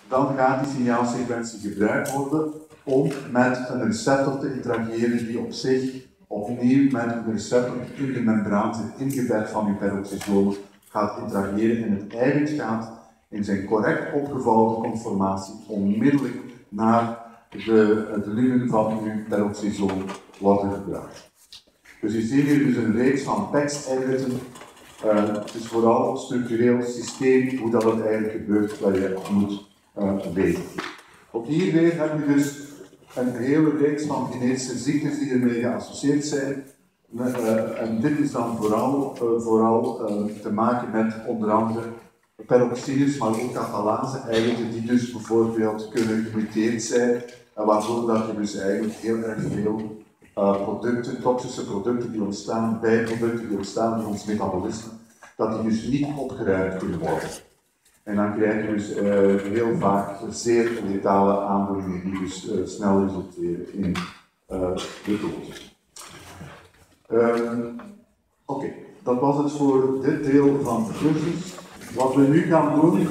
dan gaat die signaalsequentie gebruikt worden om met een receptor te interageren die op zich opnieuw met een receptor die in de membraan zit ingebed van uw peroxisoom gaat interageren en het eiwit gaat in zijn correct opgevouwen conformatie onmiddellijk naar de lumen van uw peroxisoom worden gebracht. Dus je ziet hier dus een reeks van PEX-eiwitten. Het is vooral een structureel systeem hoe dat het eigenlijk gebeurt dat je moet weten. Ook hier weer heb je dus een hele reeks van genetische ziektes die ermee geassocieerd zijn. En dit is dan vooral te maken met onder andere peroxines, maar ook catalase-eiwitten die dus bijvoorbeeld kunnen gemuteerd zijn, waardoor dat je dus eigenlijk heel erg veel producten, toxische producten die ontstaan, bijproducten die ontstaan in ons metabolisme, dat die dus niet opgeruimd kunnen worden. En dan krijg je dus heel vaak zeer letale aandoeningen die dus snel resulteren in de dood. Oké, dat was het voor dit deel van de cursus. Wat we nu gaan doen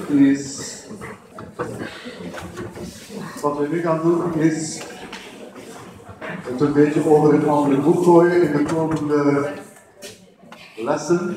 is het een beetje over een ander boek gooien in de komende lessen.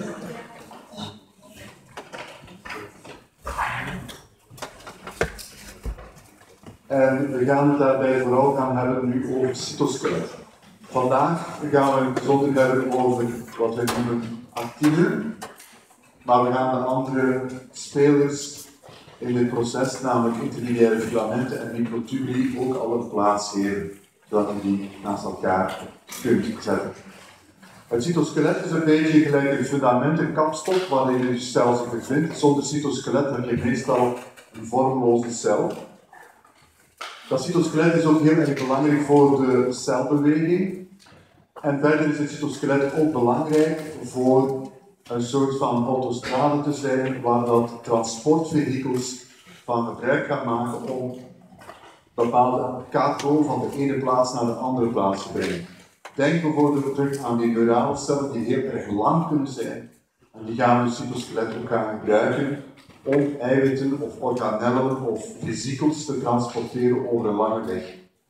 En we gaan het daarbij vooral gaan hebben nu over cytoskelet. Vandaag gaan we het bijzonder hebben over wat wij noemen actine, maar we gaan de andere spelers in dit proces, namelijk intermediaire filamenten en microtubuli, ook al een plaats geven, zodat je die naast elkaar kunt zetten. Het cytoskelet is een beetje gelijk een fundament, een kapstok waarin je cel zich bevindt. Zonder cytoskelet heb je meestal een vormloze cel. Dat cytoskelet is ook heel erg belangrijk voor de celbeweging. En verder is het cytoskelet ook belangrijk voor een soort van autostrade te zijn, waar dat transportvehikels van gebruik gaan maken om bepaalde kaartbouw van de ene plaats naar de andere plaats te brengen. Denk bijvoorbeeld terug aan die neurale cellen die heel erg lang kunnen zijn. En die gaan we het cytoskelet ook gaan gebruiken om eiwitten of organellen of vesicels te transporteren over een lange weg.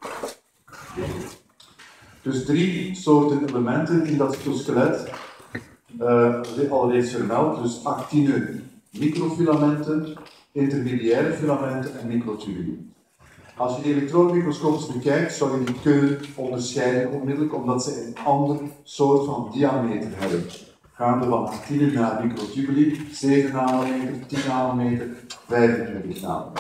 Dus 3 soorten elementen in dat cytoskelet, al reeds vermeld, dus actine, microfilamenten, intermediaire filamenten en microtubuli. Als je die elektronenmicroscopisch bekijkt, zou je die kunnen onderscheiden onmiddellijk omdat ze een ander soort van diameter hebben. Gaande van actine naar microtubuli, 7 nanometer, 10 nanometer, 25 nanometer.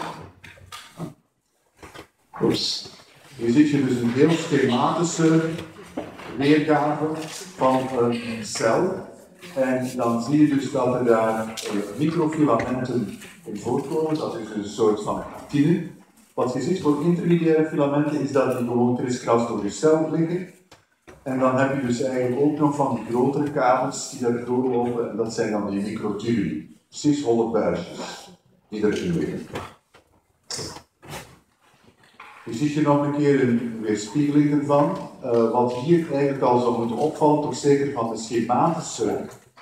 Dus hier zie je dus een heel schematische weergave van een cel. En dan zie je dus dat er daar microfilamenten in voortkomen, dat is dus een soort van actine. Wat je ziet voor intermediaire filamenten is dat die gewoon kriskras door je cel liggen. En dan heb je dus eigenlijk ook nog van die grotere kabels die daar doorlopen, en dat zijn dan die microtubuli. Precies holle buisjes die erin liggen. Je ziet hier nog een keer een weerspiegeling ervan. Wat hier eigenlijk al zou moeten opvallen, toch zeker van de schematische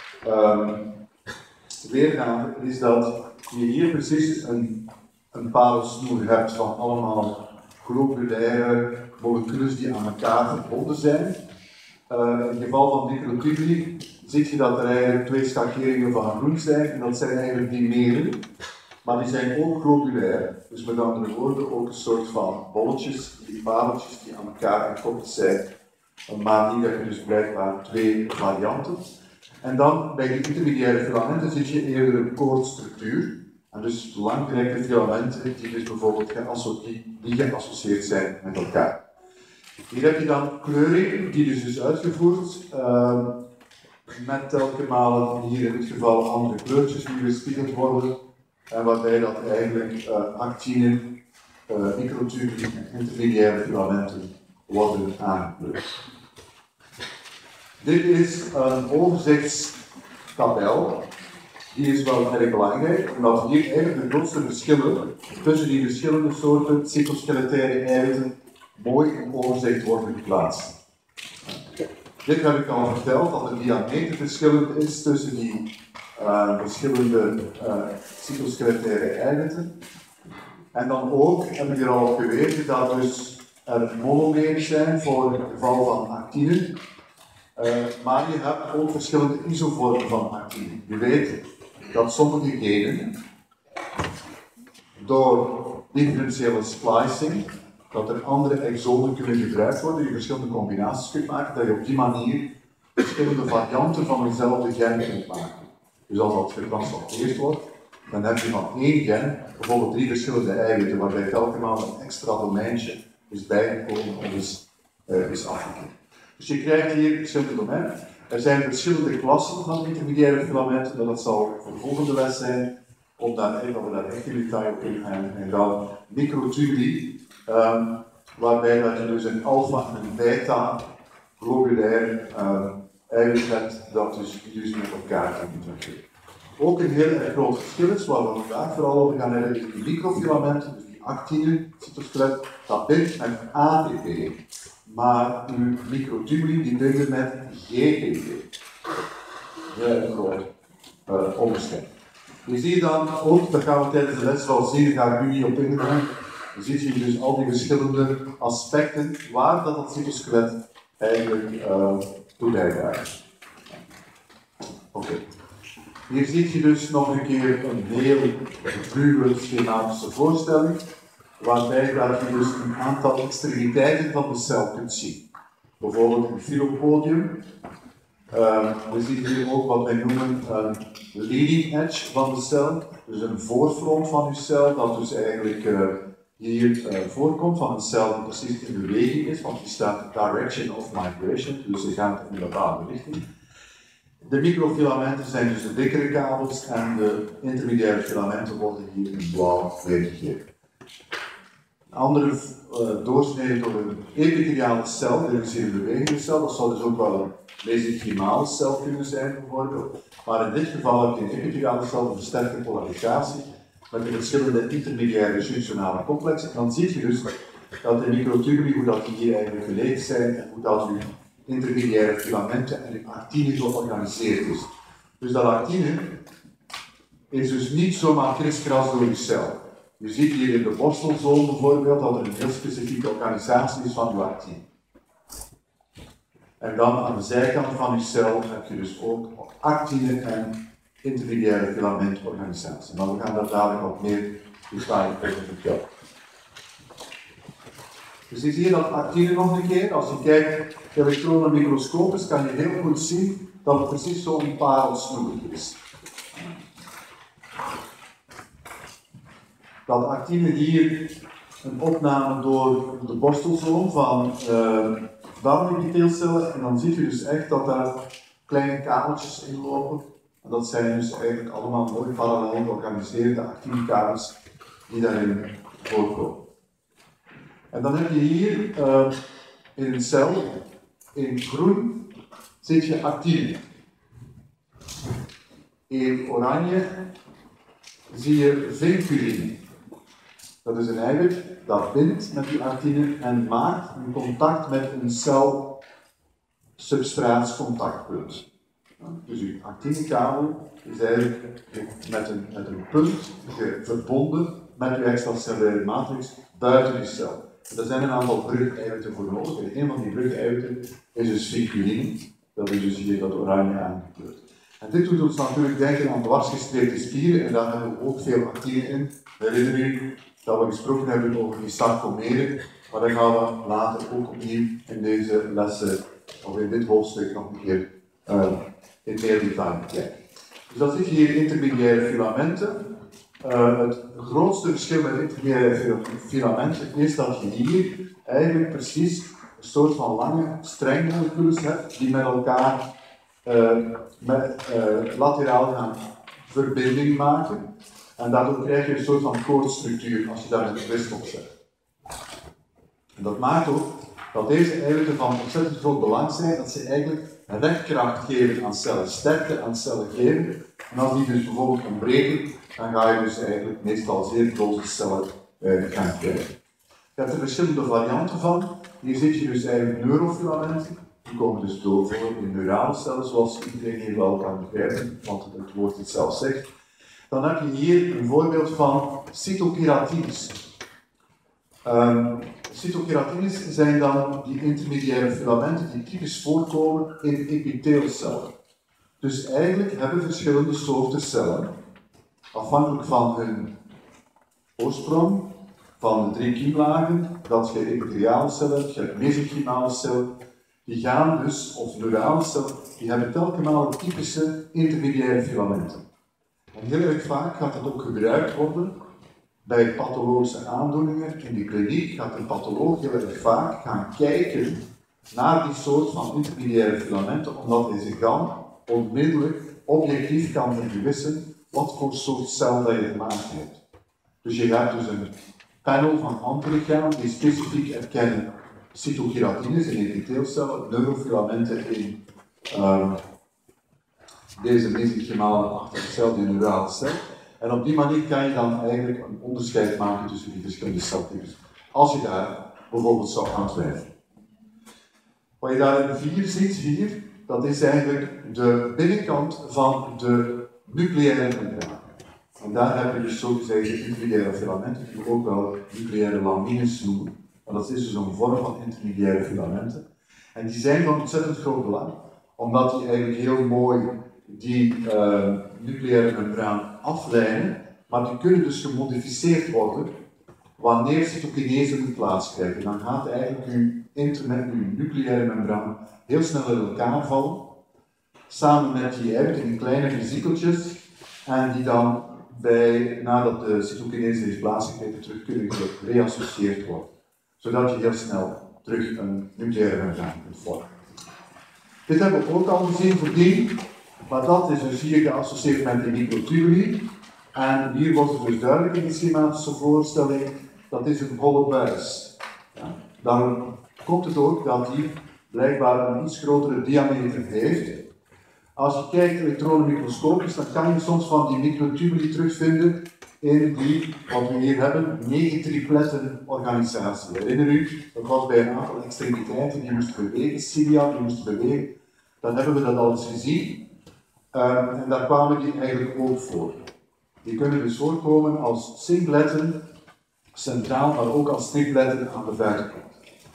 weergave, is dat je hier precies een parelsnoer hebt van allemaal globulaire moleculen die aan elkaar verbonden zijn. In het geval van microtubuli zie je dat er eigenlijk 2 schakeringen van groen zijn, en dat zijn eigenlijk dimeren. Maar die zijn ook globulair, dus met andere woorden ook een soort van bolletjes, die pareltjes die aan elkaar gekoppeld zijn. Maar niet dat je dus blijkbaar 2 varianten. En dan bij de intermediaire filamenten zie je eerder een koordstructuur. En dus langgerekte filamenten die dus bijvoorbeeld geassocieerd zijn met elkaar. Hier heb je dan kleuring, die dus is uitgevoerd met telkens malen hier in dit geval andere kleurtjes die weerspiegeld worden. En waarbij dat eigenlijk actine, microtubuli en intermediaire filamenten worden aangekleurd. Dit is een overzichtstabel. Die is wel erg belangrijk, omdat hier eigenlijk de grootste verschillen tussen die verschillende soorten cytoskeletaire eiwitten mooi in overzicht worden geplaatst. Dit heb ik al verteld, dat de diameter verschillend is tussen die verschillende cytoskeletaire eiwitten. En dan ook, heb ik er al op gewezen, dat dus er monomeren zijn voor het geval van actine. Maar je hebt ook verschillende isoformen van actine. Je weet dat sommige genen door differentiële splicing, dat er andere exonen kunnen gebruikt worden, je verschillende combinaties kunt maken, dat je op die manier verschillende varianten van dezelfde gen kunt maken. Dus als dat getransporteerd wordt, dan heb je van één gen bijvoorbeeld 3 verschillende eiwitten, waarbij telkens een extra domeintje is bijgekomen of is afgekeerd. Dus je krijgt hier verschillende domeinen. Er zijn verschillende klassen van intermediaire filamenten, maar dat zal voor de volgende les zijn, omdat we daar echt in detail op ingaan. En dan microtubuli, waarbij dat je dus een alpha en een beta globulair eiwit hebt, dat dus met elkaar kan interageren. Ook een heel erg groot verschil is, waar we vandaag vooral over gaan hebben, is die microfilamenten, dus die actine, cytoskelet, dat bindt met ATP. Maar uw microtubuli die binden met GGG. Heel groot onderscheid. Je ziet dan ook, dat gaan we tijdens de les wel zien, daar ga ik nu niet op ingaan. Dan zie je dus al die verschillende aspecten waar dat cytoskelet eigenlijk toe bijdraagt. Oké. Hier zie je dus nog een keer een heel ruwe schematische voorstelling, waarbij je dus een aantal extremiteiten van de cel kunt zien. Bijvoorbeeld een filopodium. We zien hier ook wat wij noemen een leading edge van de cel, dus een voorfront van uw cel, dat dus eigenlijk hier voorkomt van een cel die precies in beweging is, want hier staat direction of migration, dus je gaat in een bepaalde richting. De microfilamenten zijn dus de dikkere kabels en de intermediaire filamenten worden hier in blauw weergegeven. Een andere doorsnede door een epitheliale cel, dit is hier een bewegende cel, dat zou dus ook wel een mesenchymale cel kunnen zijn bijvoorbeeld. Maar in dit geval heb je een epitheliale cel, een versterkte polarisatie, met de verschillende intermediaire junctionale complexen. En dan zie je dus dat de microtubuli, hoe dat die hier eigenlijk gelegen zijn en hoe dat uw intermediaire filamenten en uw actine georganiseerd is. Dus dat actine is dus niet zomaar kriskras door je cel. Je ziet hier in de borstelzoom bijvoorbeeld dat er een heel specifieke organisatie is van uw actine. En dan aan de zijkant van je cel heb je dus ook actine en intermediaire filamentorganisatie. Maar we gaan daar dadelijk wat meer detail over vertellen. Dus je ziet dat actine nog een keer. Als je kijkt elektronenmicroscopisch kan je heel goed zien dat het precies zo'n parelsnoer is. Dat actine hier een opname door de borstelzoom van darmepiteelcellen en dan zie je dus echt dat daar kleine kabeltjes in lopen. En dat zijn dus eigenlijk allemaal mooi parallel georganiseerde actinekabels die daarin voorkomen. En dan heb je hier in een cel, in groen, zit je actine. In oranje zie je vinculine. Dat is een eiwit dat bindt met die actine en maakt een contact met een cel-substraatscontactpunt. Dus uw actinekabel is eigenlijk met een punt verbonden met uw extracellaire matrix buiten uw cel. Er zijn een aantal brugeiwitten voor nodig. En een van die brugeiwitten is dus vinculine. Dat is dus hier dat oranje aangekleurd. En dit doet ons natuurlijk denken aan dwarsgestreepte spieren en daar hebben we ook veel actine in. Herinner u dat we gesproken hebben over die sarcomeren, maar daar gaan we later ook opnieuw in deze lessen, of in dit hoofdstuk nog een keer in meer detail bekijken. Dus dat zit hier intermediaire filamenten. Het grootste verschil met intermediaire filamenten is dat je hier eigenlijk precies een soort van lange strengmoleculen hebt die met elkaar lateraal gaan verbinding maken. En daardoor krijg je een soort van koordstructuur als je daar een twist op zet. En dat maakt ook dat deze eiwitten van ontzettend groot belang zijn, dat ze eigenlijk rekkracht geven aan cellen, sterkte aan cellen geven. En als die dus bijvoorbeeld ontbreken, dan ga je dus eigenlijk meestal zeer grote cellen gaan krijgen. Je hebt er verschillende varianten van. Hier zie je dus eigenlijk neurofilamenten. Die komen dus voor in neurale cellen, zoals iedereen hier wel kan begrijpen, want het woord het zelf zegt. dan heb je hier een voorbeeld van cytokeratines. Cytokeratines zijn dan die intermediaire filamenten die typisch voorkomen in epitheelcellen. Dus eigenlijk hebben verschillende soorten cellen, afhankelijk van hun oorsprong, van de 3 kiemlagen, dat je epitheliale cellen hebt, je hebt mesenchymale cellen, die gaan dus, of neurale cellen, die hebben telkens typische intermediaire filamenten. En heel erg vaak gaat dat ook gebruikt worden bij pathologische aandoeningen. In de kliniek gaat een patholoog heel erg vaak gaan kijken naar die soort van intermediaire filamenten, omdat hij zich dan onmiddellijk objectief kan vergewissen wat voor soort cel dat je te maken hebt. Dus je gaat dus een panel van antilichamen die specifiek herkennen cytokeratines in epitheelcellen, neurofilamenten in deze mesenchymale-achtige cel, die neurale cel. En op die manier kan je dan eigenlijk een onderscheid maken tussen die verschillende celtypes. Als je daar bijvoorbeeld zou aan twijfelen. Wat je daar in 4 ziet hier, dat is eigenlijk de binnenkant van de nucleaire membraan. En daar heb je dus zogezegde intermediaire filamenten, die we ook wel nucleaire lamines noemen. Maar dat is dus een vorm van intermediaire filamenten. En die zijn van ontzettend groot belang, omdat die eigenlijk heel mooi die nucleaire membraan afleiden, maar die kunnen dus gemodificeerd worden wanneer cytokinese plaats krijgen. Dan gaat eigenlijk uw internet, uw nucleaire membraan, heel snel in elkaar vallen, samen met die eiwitten in kleine vesiekeltjes, en die dan nadat de cytokinese heeft plaatsgekregen, terug kunnen gereassocieerd worden, zodat je heel snel terug een nucleaire membraan kunt vormen. Dit hebben we ook al gezien voordien, maar dat is dus hier geassocieerd met de microtubuli. En hier wordt het dus duidelijk in de schematische voorstelling, dat is een holle buis. Ja, daarom komt het ook dat die blijkbaar een iets grotere diameter heeft. Als je kijkt elektronenmicroscopisch, dan kan je soms van die microtubuli terugvinden in die, wat we hier hebben, 9 tripletten organisatie. Herinner u, dat was bij een aantal extremiteiten die moesten bewegen, cilia die moesten bewegen. Dan hebben we dat al eens gezien. En daar kwamen die eigenlijk ook voor. Die kunnen dus voorkomen als singletten, centraal, maar ook als stripletten aan de buitenkant.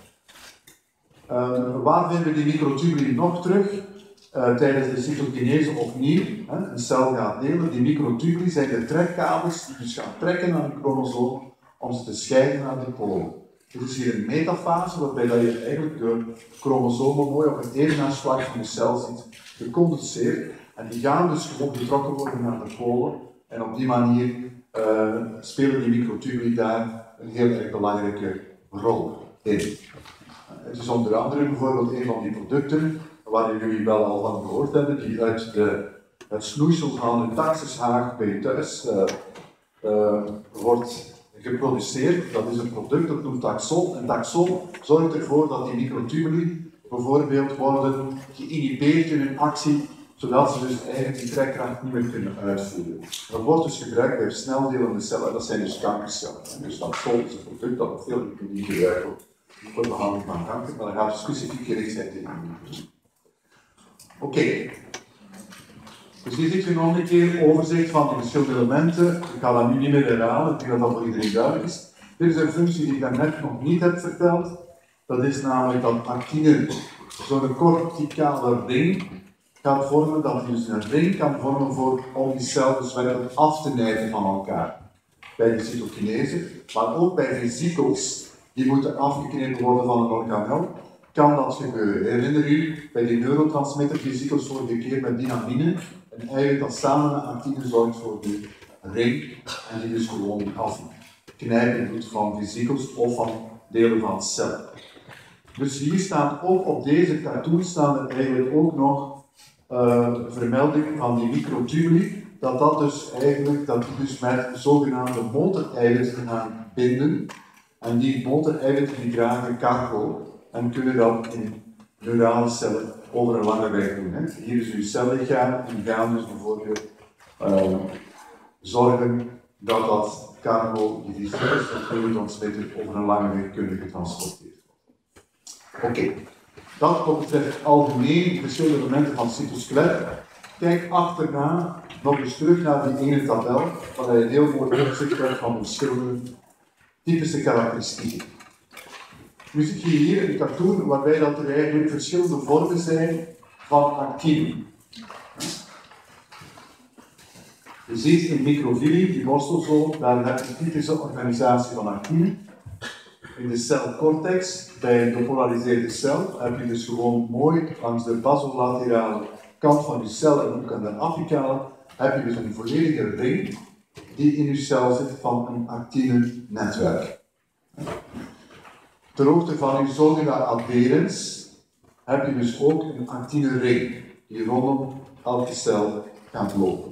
Waar vinden we die microtubuli nog terug? Tijdens de cytokinese opnieuw, een cel gaat delen. Die microtubuli zijn de trekkabels die dus gaan trekken aan de chromosoom om ze te scheiden aan de polen. Dit is hier een metafase waarbij dat je eigenlijk de chromosomen mooi op het evenaarsvlak van de cel ziet gecondenseerd. En die gaan dus gewoon getrokken worden naar de polen. En op die manier spelen die microtubuli daar een heel erg belangrijke rol in. Het is onder andere bijvoorbeeld een van die producten waar jullie wel al van gehoord hebben, die uit het snoeisel van de taxushaag bij je thuis wordt geproduceerd. Dat is een product dat noemt taxol. En taxol zorgt ervoor dat die microtubuli bijvoorbeeld worden geïnhibeerd in hun actie, zodat ze dus eigenlijk die trekkracht niet meer kunnen uitvoeren. Dat wordt dus gebruikt bij sneldelende cellen, dat zijn dus kankercellen. En dus taxol is een product dat veel in de kliniek gebruikt wordt voor de behandeling van kanker, maar dat gaat dus specifiek gericht zijn tegen immuun. Oké. Dus hier ziet je nog een keer overzicht van de verschillende elementen. Ik ga dat nu niet meer herhalen, ik denk dat dat voor iedereen duidelijk is. Dit is een functie die ik daarnet nog niet heb verteld. Dat is namelijk dat actine zo'n corticale ring gaat vormen, dat hij dus een ring kan vormen om die cellen dus werkelijk af te nijden van elkaar. Bij de cytokinese, maar ook bij vesicels die moeten afgeknepen worden van een organel, kan dat gebeuren. Herinner u, bij die neurotransmittervesicels vorige keer met dynamine, en eigenlijk dat samen met actine zorgt voor de ring, en die dus gewoon afknijpen doet van vesicels of van delen van cellen. Dus hier staan ook op deze cartoon staan er eigenlijk ook nog vermelding van die microtubuli, dat die dus met zogenaamde motoreiwitten gaan binden. En die motoreiwitten die dragen cargo en kunnen dat in neurale cellen over een lange weg doen. Hè. Hier is uw cellichaam en die gaan dus bijvoorbeeld zorgen dat dat cargo, die neurotransmitter, over een lange weg kunnen getransporteerd worden. Oké. Dat wat betreft algemeen verschillende elementen van cytoskelet. Kijk achterna nog eens terug naar die ene tabel, waar je een heel mooi overzicht krijgt van verschillende typische karakteristieken. Nu zie je hier een cartoon waarbij dat er eigenlijk verschillende vormen zijn van actine. Je ziet in microvilli, die borstelzoom, daar heb je een typische organisatie van actine. In de celcortex, bij een depolariseerde cel, heb je dus gewoon mooi langs de basolaterale kant van je cel en ook aan de apicale, heb je dus een volledige ring die in je cel zit van een actine-netwerk. Ter hoogte van je zogenaamde adherens heb je dus ook een actine-ring die rondom elke cel gaat lopen.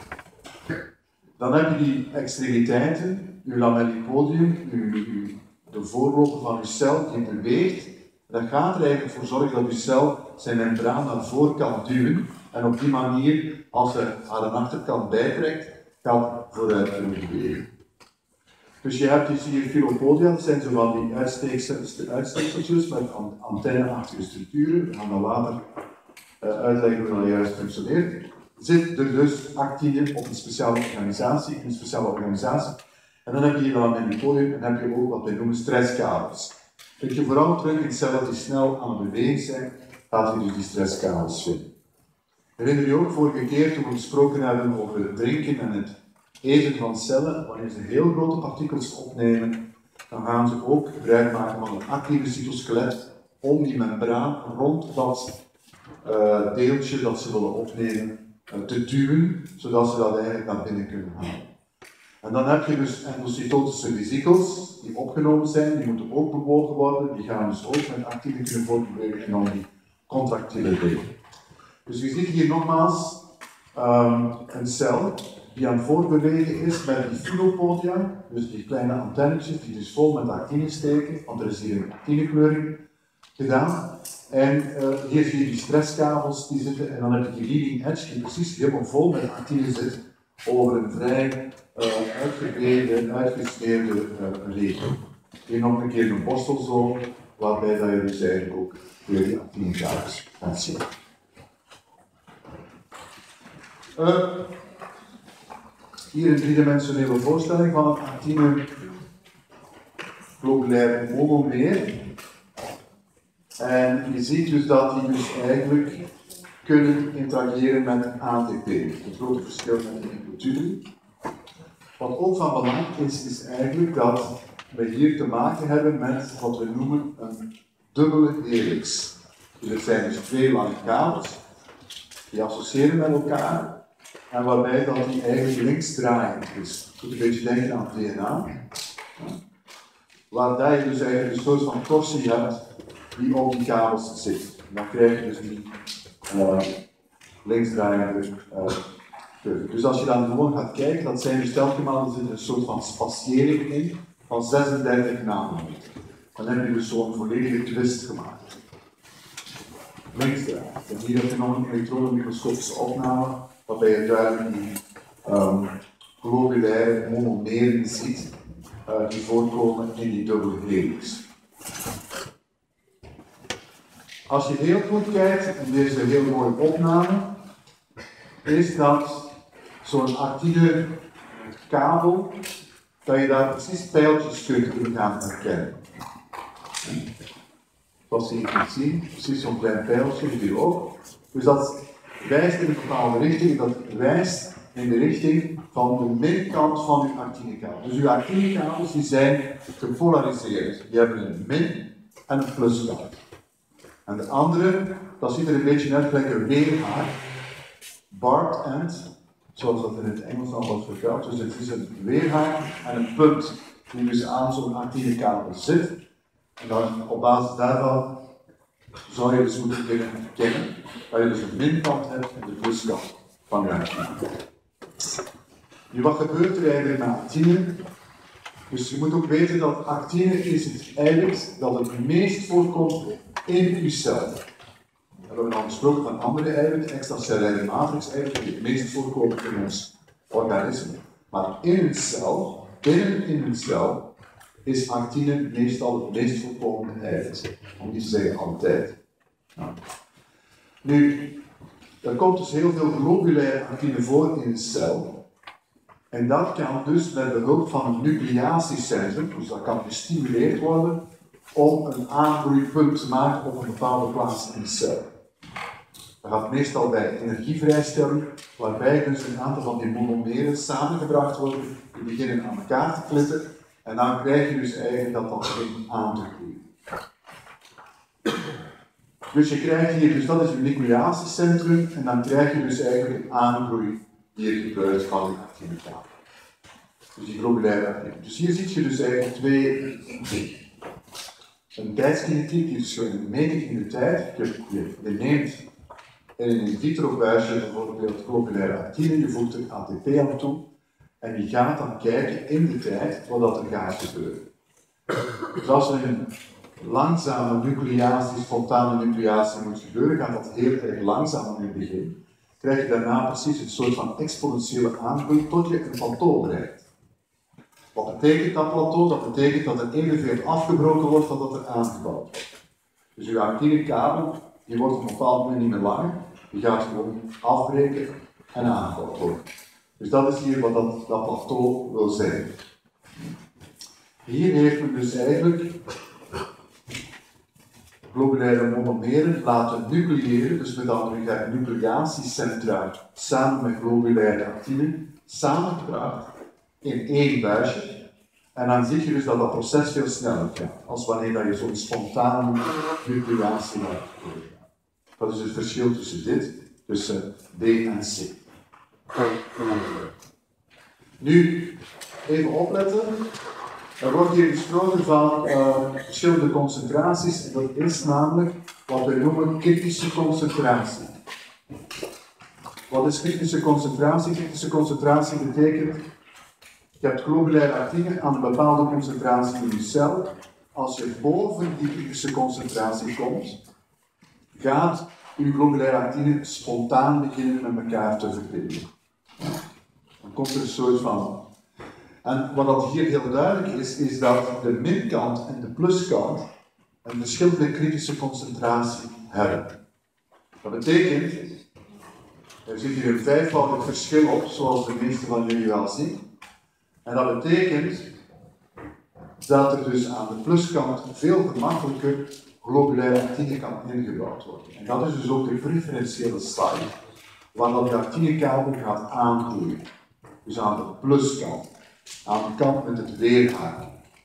Dan heb je die extremiteiten, je lamellipodium, de voorloper van je cel die beweegt. Dat gaat er eigenlijk voor zorgen dat je cel zijn membraan naar voren kan duwen en op die manier, als hij aan de achterkant bijtrekt, kan vooruit kunnen bewegen. Dus je hebt hier filopodia, dat zijn zo van die uitsteekseltjes met antenne-achtige structuren. We gaan dan later uitleggen hoe dat juist functioneert. Zit er dus actine op een speciale organisatie, En dan heb je hier dan in het podium en heb je ook wat wij noemen stresskabels. Dat je vooral terug in cellen die snel aan het bewegen zijn, gaat je dus die stresskabels vinden. Herinner je ook vorige keer toen we gesproken hebben over het drinken en het eten van cellen, wanneer ze heel grote partikels opnemen, dan gaan ze ook gebruik maken van een actieve cytoskelet om die membraan rond dat deeltje dat ze willen opnemen te duwen, zodat ze dat eigenlijk naar binnen kunnen halen. En dan heb je dus endocytotische vesicles die opgenomen zijn, die moeten ook bewogen worden, die gaan dus ook met actieve kunnen voortbewegen om die contractiele delen. Dus je ziet hier nogmaals een cel die aan het voortbewegen is met die filopodia, dus die kleine antennetjes die dus vol met actine steken, want er is hier een actinekleuring gedaan. En hier zie je die stresskabels die zitten en dan heb je die leading edge die precies helemaal vol met actine zit over een vrij uitgebreide, uitgesmeerde regio. Hier nog een keer een borstelzoom, waarbij dat je dus eigenlijk ook weer die actinekabels gaat zien. Hier een driedimensionele voorstelling van het actine-globulaire monomer. En je ziet dus dat die dus eigenlijk kunnen interageren met ATP. Het grote verschil met de nucleotiden. Wat ook van belang is eigenlijk dat we hier te maken hebben met wat we noemen een dubbele helix. Dus het zijn dus twee lange kabels die associëren met elkaar en waarbij dat die eigenlijk linksdraaiend is. Je moet een beetje denken aan het DNA. Waar je dus eigenlijk een soort van torsie hebt die op die kabels zit. Dan krijg je dus die linksdraaiende curve. Dus als je dan gewoon gaat kijken, dat zijn dus telkens er zit een soort van spatiëring in van 36 nanometer. Dan heb je dus zo'n volledige twist gemaakt. Linksdraaiend. En hier heb je nog een elektronenmicroscopische opname, waarbij je duidelijk die globulaire monomeren ziet die voorkomen in die dubbele helix. Als je heel goed kijkt, en dit is een heel mooie opname, is dat zo'n actieve kabel, dat je daar precies pijltjes kunt gaan herkennen. Zoals je hier kunt zien, precies zo'n klein pijltje hier ook. Dus dat wijst in een bepaalde richting, dat wijst in de richting van de minkant van uw actinekabel. Dus uw actinekabels die zijn gepolariseerd. Die hebben een min- en een pluskant. En de andere, dat ziet er een beetje uit gelijk een weerhaar. Barbed end, zoals dat in het Engels al wordt verteld. Dus het is een weerhaar en een punt die dus aan zo'n actinekabel zit. En dan op basis daarvan zou je dus moeten kunnen herkennen dat je dus een minkant hebt en de pluskant van je actine. Nu, wat gebeurt er eigenlijk met actine? Dus je moet ook weten dat actine is het eiwit dat het meest voorkomt in je cel. We hebben al gesproken van andere eiwitten, extracellaire matrix-eiwitten, die het meest voorkomen in ons organisme. Maar in een cel, binnenin een cel, is actine meestal het meest voorkomende eiwit. Om niet te zeggen altijd. Nou. Nu, Er komt dus heel veel globulaire actine voor in de cel. En dat kan dus met behulp van een nucleatiecentrum, dus dat kan gestimuleerd worden, om een aangroeipunt te maken op een bepaalde plaats in de cel. Dat gaat meestal bij energievrijstelling, waarbij dus een aantal van die monomeren samengebracht worden, die beginnen aan elkaar te klitten, en dan krijg je dus eigenlijk dat begint aan te groeien. Dus je krijgt hier, dus dat is een nucleatiecentrum, en dan krijg je dus eigenlijk een aangroei die er gebeurt van die activiteit. Dus die globulaire activiteit. Dus hier zie je dus eigenlijk twee dingen. Een tijdskinetiek, die is een meting in de tijd. Je neemt in een in vitro buisje bijvoorbeeld globulaire actine, je voegt er ATP aan toe, en je gaat dan kijken in de tijd wat er gaat gebeuren. Dus als er een langzame nucleatie, spontane nucleatie moet gebeuren, gaat dat heel erg langzaam in het begin. Krijg je daarna precies een soort van exponentiële aangroei tot je een plateau bereikt. Wat betekent dat plateau? Dat betekent dat er evenveel afgebroken wordt dan dat er aangebouwd wordt. Dus je actinekabel, die wordt op een bepaald moment niet meer langer, die gaat gewoon afbreken en aangebouwd worden. Dus dat is hier wat dat plateau wil zeggen. Hier heeft men dus eigenlijk globulaire monomeren laten nucleëren, dus met andere woorden nucleatiecentra samen met globulaire actine samengebracht in één buisje. En dan zie je dus dat dat proces veel sneller gaat, als wanneer je zo'n spontane nucleatie laat gebeuren. Dat is het verschil tussen dit, tussen B en C. Nu, even opletten. Er wordt hier gesproken van verschillende concentraties, en dat is namelijk wat we noemen kritische concentratie. Wat is kritische concentratie? Kritische concentratie betekent, je hebt globulaire actine aan een bepaalde concentratie in je cel. Als je boven die kritische concentratie komt, gaat je globulaire actine spontaan beginnen met elkaar te verbinden. Dan komt er een soort van. En wat dat hier heel duidelijk is, is dat de minkant en de pluskant een verschillende kritische concentratie hebben. Dat betekent, er zit hier een vijfvoudig verschil op, zoals de meeste van jullie wel zien. En dat betekent dat er dus aan de pluskant veel gemakkelijker globulaire actine kan ingebouwd worden. En dat is dus ook de preferentiële site, waar dat die actinekabel gaat aangroeien. Dus aan de pluskant. Aan de kant met het weerhaken.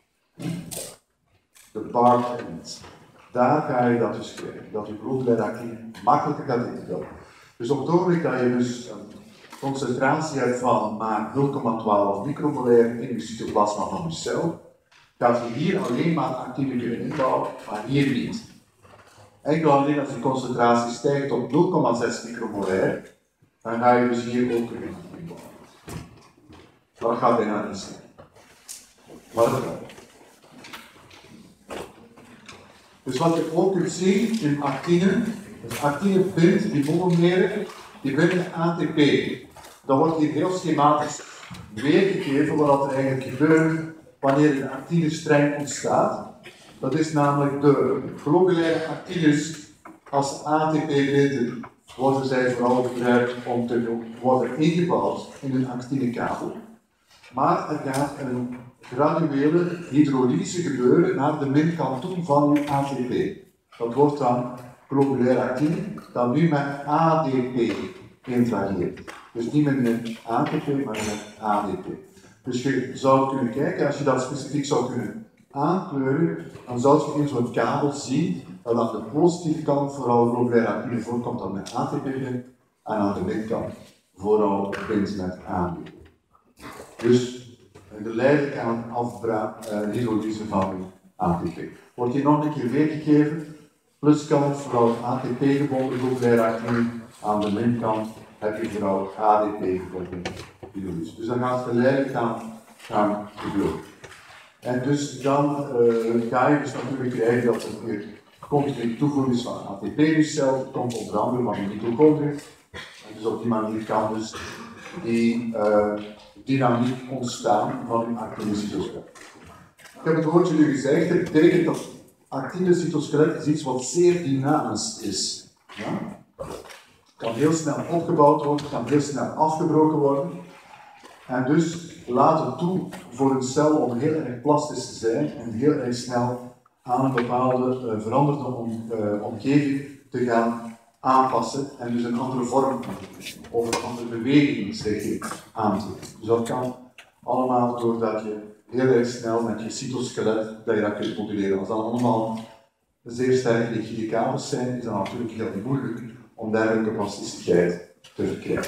De bark end. Daar ga je dat dus krijgen. Dat je globulaire actine makkelijker gaat inbouwen. Dus op het ogenblik dat je dus een concentratie hebt van maar 0,12 micromolair in je cytoplasma van je cel, gaat je hier alleen maar actine kunnen inbouwen, maar hier niet. Enkel alleen als de concentratie stijgt tot 0,6 micromolair, dan ga je dus hier ook kunnen inbouwen. Dat gaat bijna niet zijn. Maar dat wel. Dus wat je ook kunt zien in actine, dus actine bindt die monomeren, die binden ATP. Dat wordt hier heel schematisch weergegeven wat er eigenlijk gebeurt wanneer een actinestreng ontstaat. Dat is namelijk de globulaire actines als ATP binden, worden zij vooral gebruikt om te worden ingebouwd in een actinekabel. Maar er gaat een graduele hydrolyse gebeuren naar de minkant toe van uw ATP. Dat wordt dan globulaire actine, dat nu met ADP interageert. Dus niet meer met ATP, maar met ADP. Dus je zou kunnen kijken, als je dat specifiek zou kunnen aankleuren, dan zou je in zo'n kabel zien dat aan de positieve kant vooral globulaire actine voorkomt dat met ATP bindt, en aan de minkant vooral bindt met ADP. Dus een geleidelijk aan hydrolyse van ATP. Wordt hier nog een keer weergegeven, pluskant vooral ATP gebonden globulaire actine, aan de minkant heb je vooral ADP gebonden hydrolyse. Dus dan gaat het geleidelijk gaan gebeuren. En dus dan ga je dus natuurlijk krijgen dat er weer continu toevoeging is van ATP in je cel, dat komt onder andere van de mitochondriën. En dus op die manier kan dus die dynamiek ontstaan van een actinecytoskelet. Ik heb het woordje nu gezegd, dat betekent dat actinecytoskelet is iets wat zeer dynamisch is. Ja? Het kan heel snel opgebouwd worden, kan heel snel afgebroken worden. En dus laat het toe voor een cel om heel erg plastisch te zijn en heel erg snel aan een bepaalde veranderde omgeving te gaan aanpassen en dus een andere vorm of een andere bewegingsrichting aan te doen. Dus dat kan allemaal doordat je heel erg snel met je cytoskelet dat je dat kunt moduleren. Als dat allemaal zeer sterk rigide kabels zijn, is dat natuurlijk heel moeilijk om dergelijke plasticiteit te verkrijgen.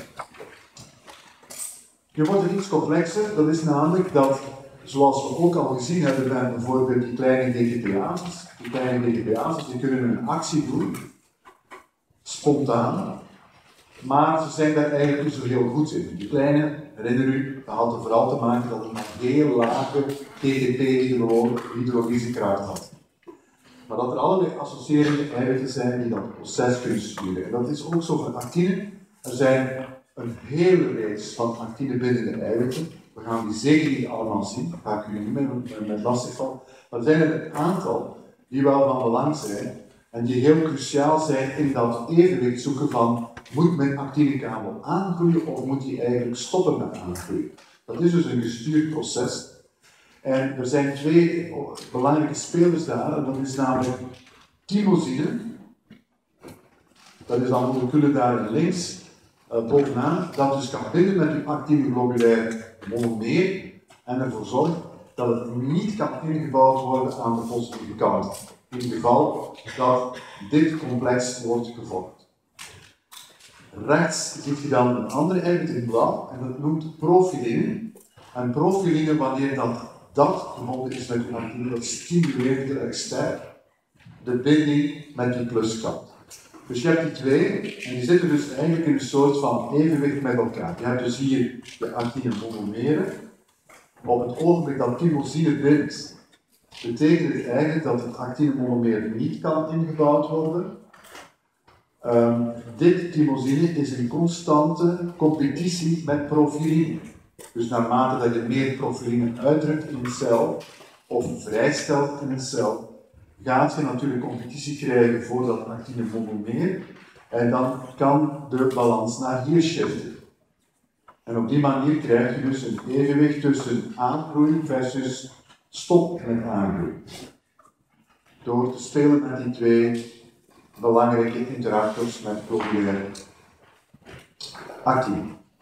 Je wordt er iets complexer, dat is namelijk dat, zoals we ook al gezien hebben bij bijvoorbeeld die kleine DGPA's. Die kleine DGPA's die kunnen een actie doen, spontaan, maar ze zijn daar eigenlijk niet zo heel goed in. Die kleine, herinner u, dat had er vooral te maken dat het een heel lage TGP-hydrolysekracht had. Maar dat er allerlei associërende eiwitten zijn die dat proces kunnen sturen. En dat is ook zo voor actine. Er zijn een hele reeks van actinebindende eiwitten. We gaan die zeker niet allemaal zien, daar ga ik u niet meer lastig van. Maar er zijn er een aantal die wel van belang zijn en die heel cruciaal zijn in dat evenwicht zoeken van moet mijn actinekabel aangroeien of moet die eigenlijk stoppen met aangroeien. Dat is dus een gestuurd proces. En er zijn twee belangrijke spelers daar, en dat is namelijk tyrosine. Dat is dan een molecule daar links bovenaan, dat dus kan binden met uw actineglobulair monomer en ervoor zorgt dat het niet kan ingebouwd worden aan de positieve kant. In het geval dat dit complex wordt gevormd. Rechts ziet je dan een andere eiwit in blauw en dat noemt profiline. En profiline, wanneer dat verbonden is met uw actine, dat stimuleert heel erg sterk de binding met die pluskant. Dus je hebt die twee, en die zitten dus eigenlijk in een soort van evenwicht met elkaar. Je hebt dus hier de actine monomeren. Op het ogenblik dat tyrosine bindt, betekent het eigenlijk dat het actine monomer niet kan ingebouwd worden. Dit tyrosine is in constante competitie met profiline. Dus naarmate dat je meer profiline uitdrukt in een cel, of vrijstelt in een cel, gaat je natuurlijk competitie krijgen voor dat actine monomer en dan kan de balans naar hier shiften. En op die manier krijg je dus een evenwicht tussen aangroei versus stop met aangroei. Door te spelen met die twee belangrijke interactors met globulaire actine.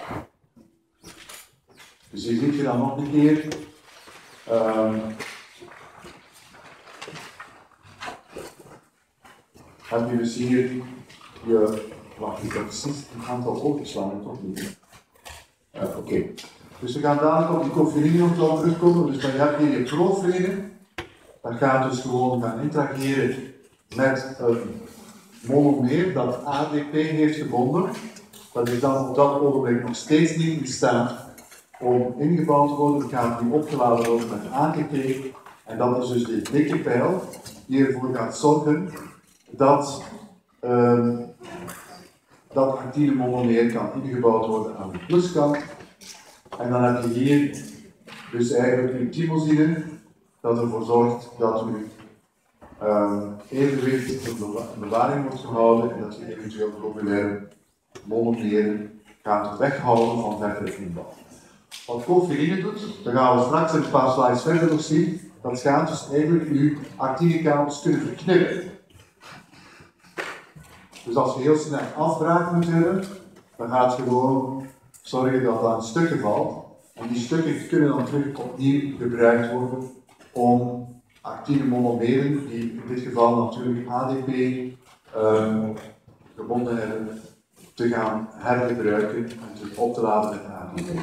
Dus hier zie je dan nog een keer. Heb je dus hier wacht, ik heb precies een aantal overslaan, toch niet? Oké. Dus we gaan dadelijk op die cofiline nog terugkomen. Dus dan heb je hier je profiline. Dat gaat dus gewoon gaan interageren met een monomer dat ADP heeft gebonden. Dat is dan op dat ogenblik nog steeds niet in staat om ingebouwd te worden. Dat gaat nu opgeladen worden met ATP. En dat is dus de dikke pijl die ervoor gaat zorgen dat dat actine monomer kan ingebouwd worden aan de pluskant. En dan heb je hier dus eigenlijk uw tyrosine dat ervoor zorgt dat uw evenwicht in bewaring wordt gehouden en dat je eventueel globulaire monomeren gaat weghouden van verdere inbouw. Wat cofiline doet, dat gaan we straks in een paar slides verder nog zien, dat gaat dus eigenlijk uw actinekabels kunnen verknippen. Dus als je heel snel afbraak moet hebben, dan gaat je gewoon zorgen dat dat een stukje valt. En die stukken kunnen dan terug opnieuw gebruikt worden om actine monomeren, die in dit geval natuurlijk ADP gebonden hebben, te gaan hergebruiken en terug op te laden met ADP.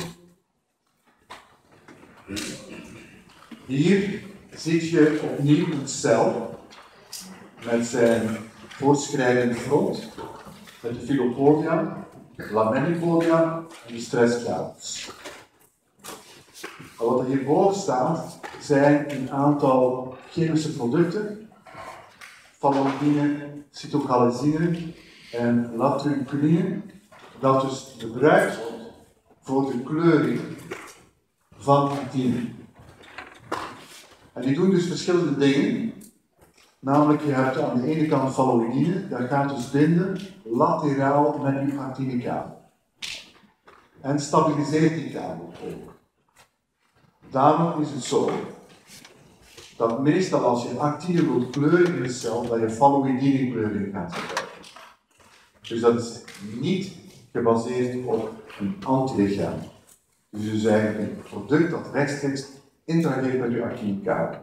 Hier zie je opnieuw een cel met zijn voortschrijdende front, met de filopodia, lamellipodia en de stresskabels. Wat er hierboven staat zijn een aantal chemische producten, phalloidine, cytochalcine en latrunculine, dat dus gebruikt wordt voor de kleuring van actine. En die doen dus verschillende dingen. Namelijk, je hebt aan de ene kant phalloïdine, dat gaat dus binden lateraal met je actinekabel. En stabiliseert die kabel ook. Daarom is het zo dat meestal als je actine wilt kleuren in de cel, dat je phalloïdine kleuring gaat gebruiken. Dus dat is niet gebaseerd op een antilichaam. Dus het is eigenlijk een product dat rechtstreeks interageert met je actinekabel.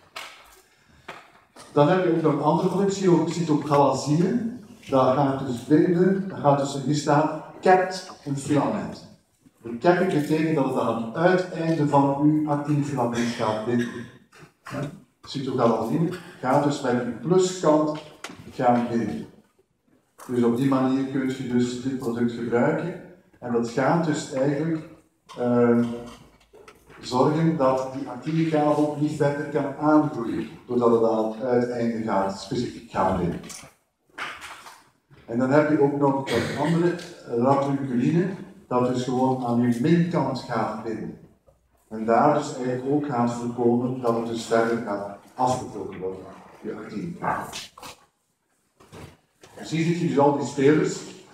Dan heb je ook nog een ander product, cytoglycine. Dat gaat dus binden, dat gaat dus hier staan, capt een filament. De capping betekent dat het aan het uiteinde van uw actinefilament gaat binden. Cytoglycine gaat dus met uw pluskant gaan binden. Dus op die manier kun je dus dit product gebruiken. En dat gaat dus eigenlijk zorgen dat die actinekabel niet verder kan aangroeien, doordat het aan het uiteinde gaat, specifiek gaan binden. En dan heb je ook nog dat andere, ratrubiculine, dat dus gewoon aan je minkant gaat binden. En daar dus eigenlijk ook gaat voorkomen dat het dus verder gaat afgebroken worden, je actinekabel. Dus hier zie je dus al die spelers.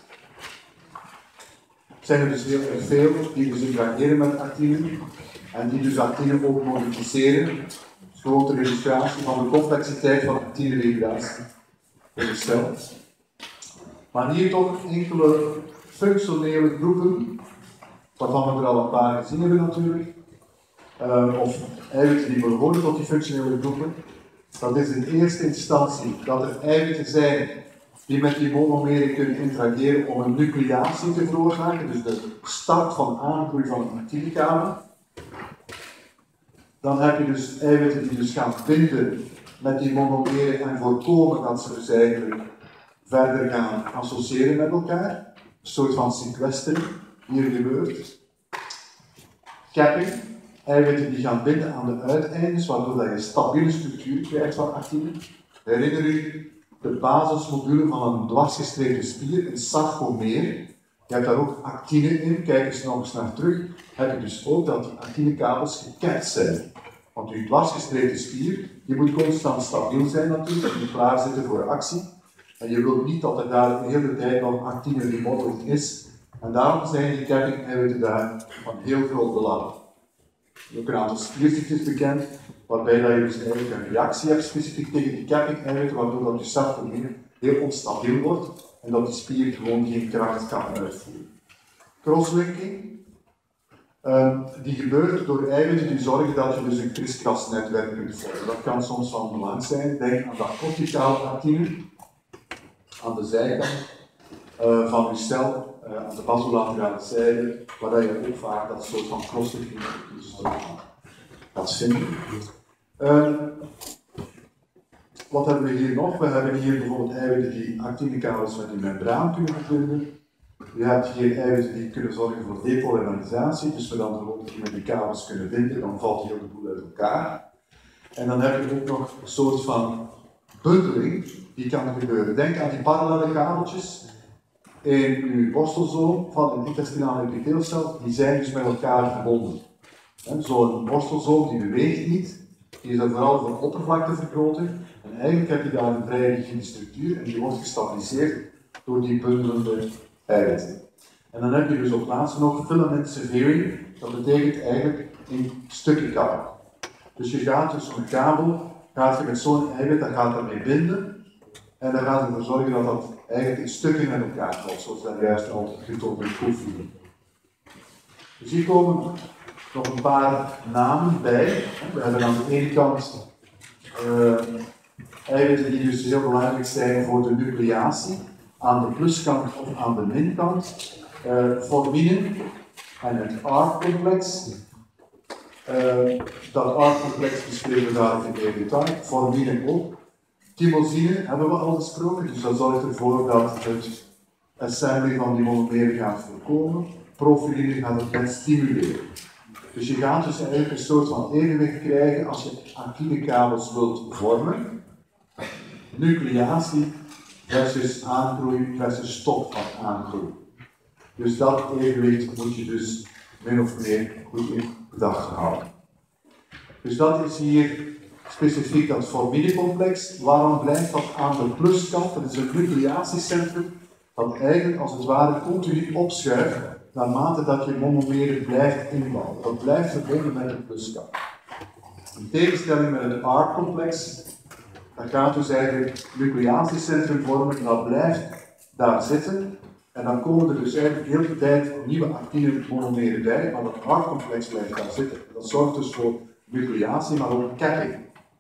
Er zijn er dus heel erg veel die dus interageren met actine en die dus actine ook modificeren. Dus gewoon ter illustratie van de complexiteit van actine-regulatie in de cel. Maar hier toch enkele functionele groepen, waarvan we er al een paar gezien hebben natuurlijk, of eiwitten die behoren tot die functionele groepen. Dat is in eerste instantie dat er eiwitten zijn die met die monomeren kunnen interageren om een nucleatie te veroorzaken, dus de start van aangroei van een actinekabel. Dan heb je dus eiwitten die dus gaan binden met die monomeren en voorkomen dat ze dus eigenlijk verder gaan associëren met elkaar. Een soort van sequestering hier gebeurt. Capping, eiwitten die gaan binden aan de uiteindes, waardoor je een stabiele structuur krijgt van actine. Herinner u de basismodule van een dwarsgestreepte spier, een sarcomeer. Je hebt daar ook actine in, kijk eens nog eens naar terug. Heb je dus ook dat die actinekabels gekapt zijn. Want je dwarsgestreepte spier, die moet constant stabiel zijn natuurlijk, je moet klaarzitten voor actie. En je wilt niet dat er daar de hele tijd nog actine remodeld is. En daarom zijn die capping-eiwitten daar van heel groot belang. Er zijn ook een aantal spierziektes bekend, waarbij dat je dus eigenlijk een reactie hebt specifiek tegen die capping-eiwitten, waardoor dat je sarcomeer heel onstabiel wordt en dat die spier gewoon geen kracht kan uitvoeren. Crosslinking, die gebeurt door eiwitten die zorgen dat je dus een kriskasnetwerk kunt vormen. Dat kan soms van belang zijn. Denk aan dat corticale actine aan de zijkant van je cel, aan de basolaterale zijde, waar je ook vaak dat soort van crosslinking gaat vinden. Wat hebben we hier nog? We hebben hier bijvoorbeeld eiwitten die actinekabels met die membraan kunnen verbinden. Je hebt hier eiwitten die kunnen zorgen voor depolarisatie, dus we dan gewoon met die kabels kunnen binden, dan valt heel de boel uit elkaar. En dan heb je ook nog een soort van bundeling die kan gebeuren. Denk aan die parallele kabeltjes in uw borstelzoom van een intestinale epitheelcel, die zijn dus met elkaar verbonden. Zo'n borstelzoom die beweegt niet, die is er vooral voor oppervlaktevergroting. En eigenlijk heb je daar een vrij rigide structuur en die wordt gestabiliseerd door die bundelende eiwitten. En dan heb je dus op laatste nog filament severing, dat betekent eigenlijk in stukken kappen. Dus je gaat dus zo'n kabel, gaat je met zo'n eiwit, dat gaat daarmee binden en dan gaat ervoor zorgen dat dat eigenlijk in stukken met elkaar valt, zoals dat juist al getoond met proefvoeding. Dus hier komen nog een paar namen bij. We hebben aan de ene kant eiwitten die dus heel belangrijk zijn voor de nucleatie, aan de pluskant of aan de minkant. Formine en het ARC-complex. Dat ARC-complex bespreken we daar in meer detail. Formine ook. Tymosine hebben we al gesproken, dus dat zorgt ervoor dat het assembly van die monomeren gaat voorkomen. Profiline gaat het net stimuleren. Dus je gaat dus eigenlijk een soort van evenwicht krijgen als je actinekabels wilt vormen. Nucleatie versus aangroei versus stop van aangroei. Dus dat evenwicht moet je dus min of meer goed in gedachten houden. Dus dat is hier specifiek dat formine-complex. Waarom blijft dat aan de pluskant? Dat is een nucleatiecentrum dat eigenlijk als het ware continu opschuift naarmate dat je monomeren blijft inbouwen. Dat blijft verbonden met de pluskant. In tegenstelling met het ARC-complex, dat gaat dus eigenlijk het nucleatiecentrum vormen en dat blijft daar zitten. En dan komen er dus eigenlijk de hele tijd nieuwe actieve monomeren bij, maar dat ARC-complex blijft daar zitten. Dat zorgt dus voor nucleatie, maar ook capping.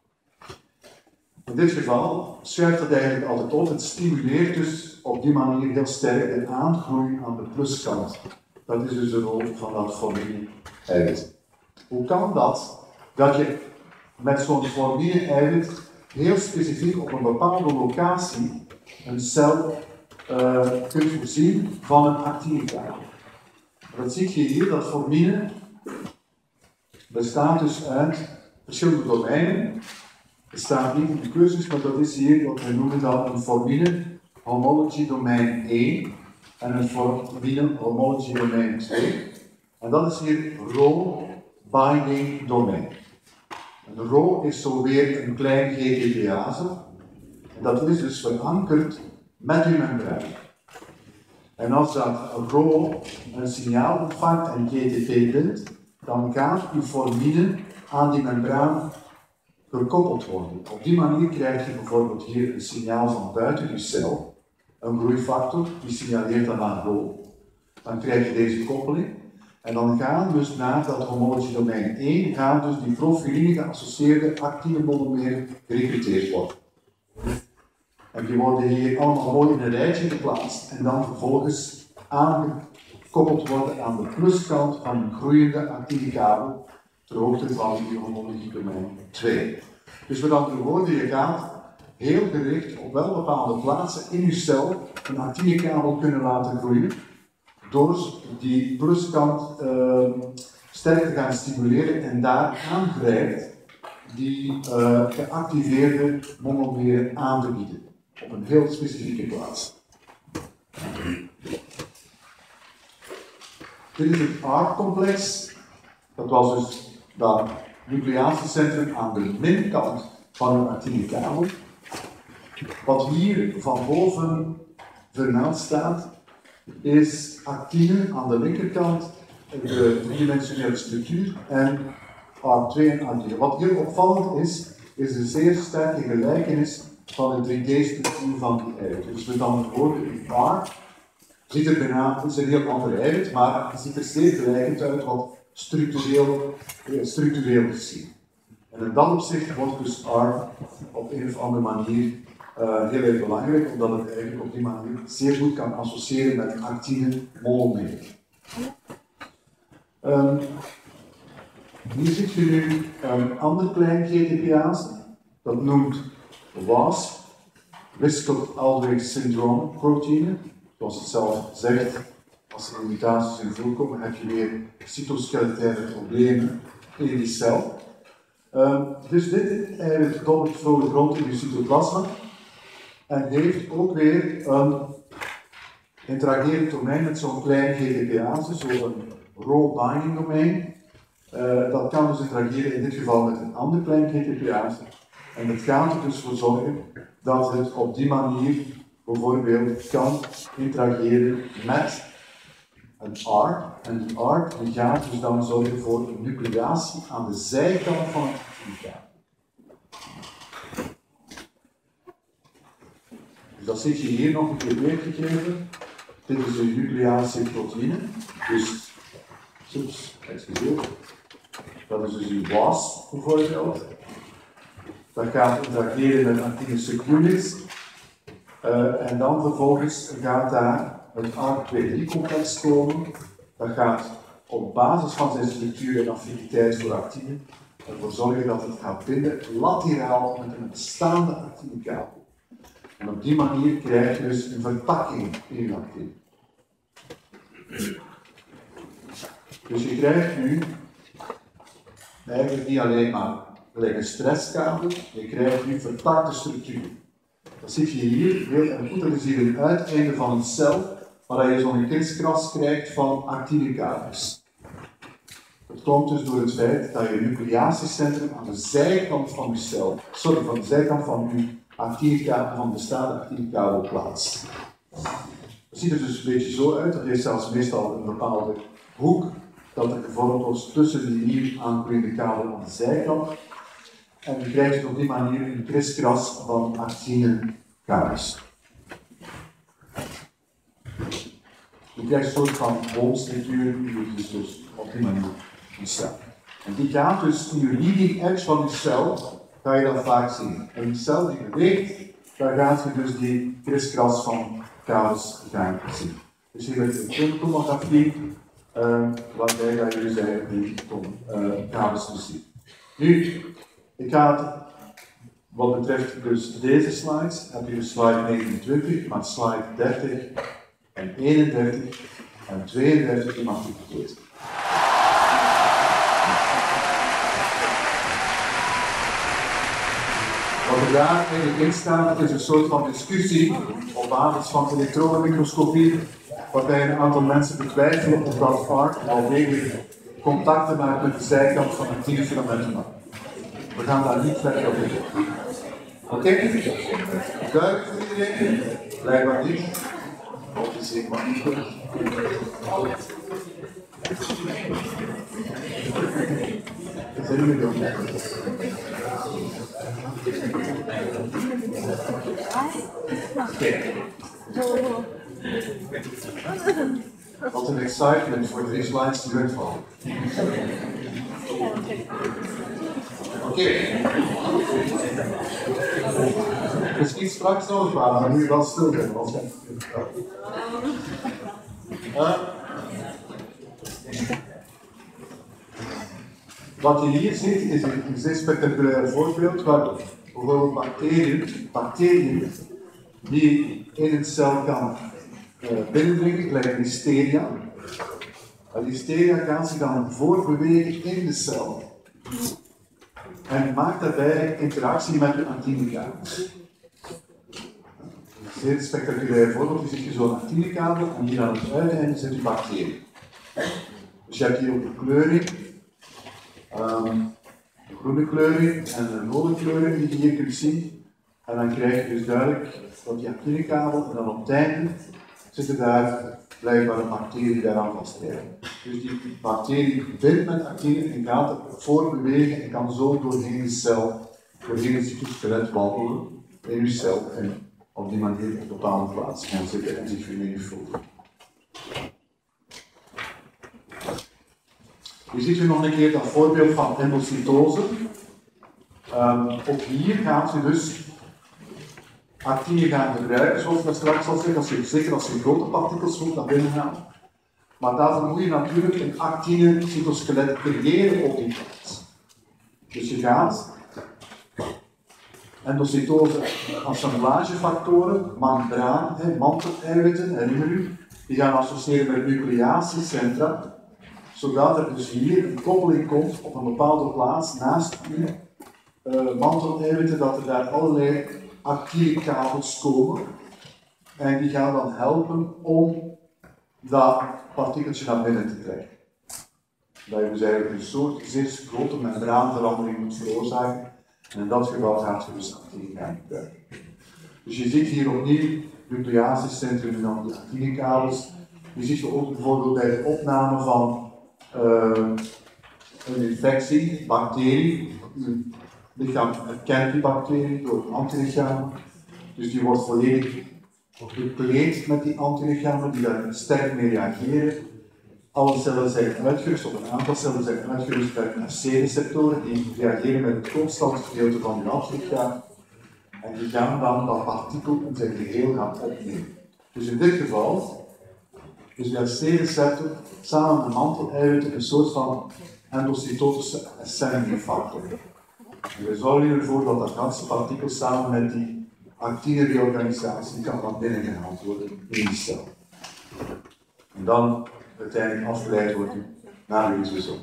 In dit geval schuift dat eigenlijk altijd op. Het stimuleert dus op die manier heel sterk de aangroei aan de pluskant. Dat is dus de rol van dat formine-eiwit. Hoe kan dat? Dat je met zo'n formine-eiwit heel specifiek op een bepaalde locatie een cel kunt voorzien van een actiekabel. Dat zie je hier, dat formine bestaat dus uit verschillende domeinen. Het staat niet in de cursus, maar dat is hier wat we noemen dan een formine homology domein 1 en een formine homology domein 2. En dat is hier Rho binding domein. Een Rho is zo weer een klein GTPase. En dat is dus verankerd met uw membraan. En als dat Rho een signaal ontvangt en GTP bindt, dan gaat uw formine aan die membraan gekoppeld worden. Op die manier krijg je bijvoorbeeld hier een signaal van buiten uw cel, een groeifactor, die signaleert dan aan Rho. Dan krijg je deze koppeling. En dan gaan dus na dat homology domein 1, gaan dus die profiline geassocieerde actieve monomeren gerecruiteerd worden. En die worden hier allemaal mooi in een rijtje geplaatst en dan vervolgens aangekoppeld worden aan de pluskant van een groeiende actieve kabel ter hoogte van die homology domein 2. Dus met andere woorden, je gaat heel gericht op wel bepaalde plaatsen in je cel een actieve kabel kunnen laten groeien door die pluskant sterk te gaan stimuleren en daar aangrijpt die geactiveerde monomeren aan te bieden. Op een heel specifieke plaats. Dit is het ARC-complex. Dat was dus dat nucleatiecentrum aan de minkant van een actieve kabel. Wat hier van boven vermeld staat, is actine aan de linkerkant, de driedimensionele structuur, en ARC2 en ARC3. Wat hier opvallend is de zeer sterke gelijkenis van de 3D-structuur van die eiwit. Dus met andere woorden, in ARC ziet er bijna, het is een heel ander eiwit, maar het ziet er zeer gelijkend uit wat structureel gezien. En in dat opzicht wordt dus ARC op een of andere manier heel erg belangrijk, omdat het eigenlijk op die manier zeer goed kan associëren met actine monomeren. Hier ziet je nu een ander klein GTPase, dat noemt WASP, Wiskott-Aldrich Syndrome proteïne. Zoals het zelf zegt, als er mutaties in voorkomen, heb je weer cytoskelettaire problemen in die cel. Dus dit eiwit dobbelt vrolijk rond in je cytoplasma en heeft ook weer een interagerend domein met zo'n klein GTPase, zo'n Rho binding domein. Dat kan dus interageren in dit geval met een ander klein GTPase. En het gaat er dus voor zorgen dat het op die manier bijvoorbeeld kan interageren met een ARC. En die ARC die gaat dus dan zorgen voor een nucleatie aan de zijkant van het actiefkamer. Dus dat zie je hier nog een keer weergegeven. Dit is een nucleatieproteïne. Dus, excuseer. Dat is dus uw WASP bijvoorbeeld. Dat gaat interageren met actine subunits. En dan vervolgens gaat daar het ARC2-complex komen. Dat gaat op basis van zijn structuur en affiniteit voor actine ervoor zorgen dat het gaat binden lateraal met een bestaande actinekabel. En op die manier krijg je dus een verpakking in je actine. Dus je krijgt nu eigenlijk niet alleen maar gelijk een stresskabel, je krijgt nu vertakte structuur. Dat zie je hier, heel erg goed, dat is hier een uiteinde van een cel, waar je zo'n kriskras krijgt van actinekabels. Het komt dus door het feit dat je nucleatiecentrum aan de zijkant van je cel, van de zijkant van je actiekabel, van de bestaande actiekabel plaatst. Het ziet er dus een beetje zo uit, dat heeft zelfs meestal een bepaalde hoek dat er gevormd wordt tussen die nieuw aangroeiende kabel aan de zijkant. En je krijgt op die manier een kriskras van actinekabels. Je krijgt een soort van bolstructuur die dus op die manier ontstaat. En die gaat dus in je leading edge van je cel, ga je dat vaak zien. En die cel die beweegt, daar gaat je dus die kriskras van kabels gaan zien. Dus hier heb je een tomografie, waarbij dat je dus eigenlijk die kabels dus ziet. Nu, ik ga het, wat betreft dus deze slides, heb je de slide 29, maar slide 30 en 31 en 32 die mag je vergeten. Wat er daar eigenlijk in staat, is een soort van discussie op basis van elektronenmicroscopie, waarbij een aantal mensen betwijfelen of dat ARC al degelijk contacten maakt met de zijkant van het filament maakt. We gaan daar niet verder op in. Oké? Duidelijk voor iedereen? Blijkbaar niet. Of is ik maar niet goed. Dat zijn we doen. Oké. Wat een excitement voor 3 slides die wegvallen. Oké. Misschien straks nog maar, maar nu wel stil zijn. Wat je hier ziet is een zeer spectaculair voorbeeld waar bijvoorbeeld bacteriën die in een cel kan binnendringen, gelijk listeria. Listeria kan zich dan voortbewegen in de cel en maakt daarbij interactie met de actinekabels. Een zeer spectaculair voorbeeld, je ziet zo'n actinekabel en hier aan het uiteinde zit die bacterie. Dus je hebt hier ook een kleuring, een groene kleuring en een rode kleuring die je hier kunt zien. En dan krijg je dus duidelijk dat die actinekabel en dan op het einde zitten daar blijkbaar een bacterie daaraan vastrijden. Dus die bacterie bindt met actine en gaat er voortbewegen en kan zo doorheen de cel, doorheen het cytoskelet wandelen in uw cel en op die manier op bepaalde plaatsen gaan zitten en zich vermenigvuldigen. Je ziet hier nog een keer dat voorbeeld van endocytose. Ook hier gaat je dus actine gaan gebruiken, zoals ik dat straks al zeg, zeker als je grote partikels wilt naar binnen gaan. Maar daarvoor moet je natuurlijk een actine-cytoskelet creëren op die plaats. Dus je gaat endocytose assemblagefactoren, membraan, manteleiwitten, herinner u, die gaan associëren met nucleatiecentra, zodat er dus hier een koppeling komt op een bepaalde plaats naast uw manteleiwitten, dat er daar allerlei actinekabels komen en die gaan dan helpen om dat partikeltje naar binnen te trekken. Dat je dus eigenlijk een soort zeer grote membraanverandering moet veroorzaken en in dat geval gaat je dus actine gaan gebruiken. Dus je ziet hier opnieuw nucleatiecentrum en dan de actinekabels. Je ziet je ook bijvoorbeeld bij de opname van een infectie, bacterie. Het lichaam herkent die bacterie door antilichamen. Dus die wordt volledig gekleed met die antilichamen die daar sterk mee reageren. Alle cellen zijn uitgerust, of een aantal cellen zijn uitgerust met FC-receptoren die reageren met het constante gedeelte van je antilichaam. En die gaan dan dat partikel in zijn geheel gaan opnemen. Dus in dit geval is de FC-receptor samen met de manteleiwitten een soort van endocytotische assembly factor. En we zorgen ervoor dat dat ganse partikel samen met die actine-reorganisatie kan naar binnen gehaald worden in die cel. En dan uiteindelijk afgeleid worden naar de lysosoom.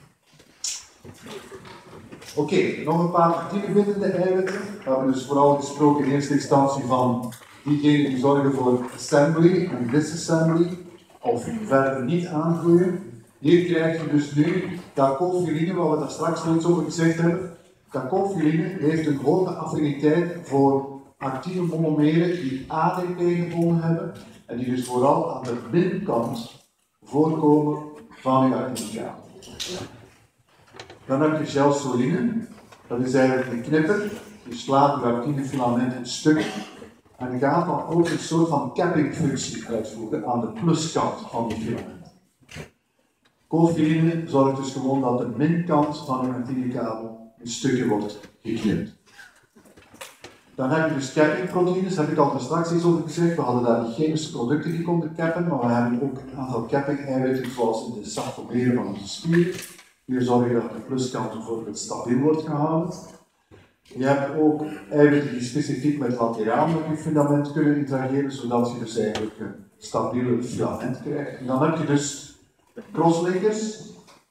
Oké, nog een paar actinebindende eiwitten. We hebben dus vooral gesproken in eerste instantie van diegenen die zorgen voor assembly en disassembly, of verder niet aangroeien. Hier krijg je dus nu cacofiline, waar we daar straks nog iets over gezegd hebben. Cacofiline heeft een hoge affiniteit voor actieve monomeren die ADP gebonden hebben en die dus vooral aan de binnenkant voorkomen van je actieve kabel. Dan heb je gelsoline, dat is eigenlijk een knipper, die slaat je actieve filament in stukken en gaat dan ook een soort van cappingfunctie uitvoeren aan de pluskant van die filament. Cofiline zorgt dus gewoon dat de minkant van een actieve kabel in stukken wordt geknipt. Dan heb je dus cappingproteïnes, daar heb ik al straks iets over gezegd. We hadden daar die chemische producten die konden cappen, maar we hebben ook een aantal capping-eiwitten, zoals in de sarcomeren van onze spieren. Die zorgen dat de pluskant bijvoorbeeld stabiel wordt gehouden. Je hebt ook eiwitten die specifiek met lateraal met je filament kunnen interageren, zodat je dus eigenlijk een stabiele filament krijgt. En dan heb je dus crosslinkers,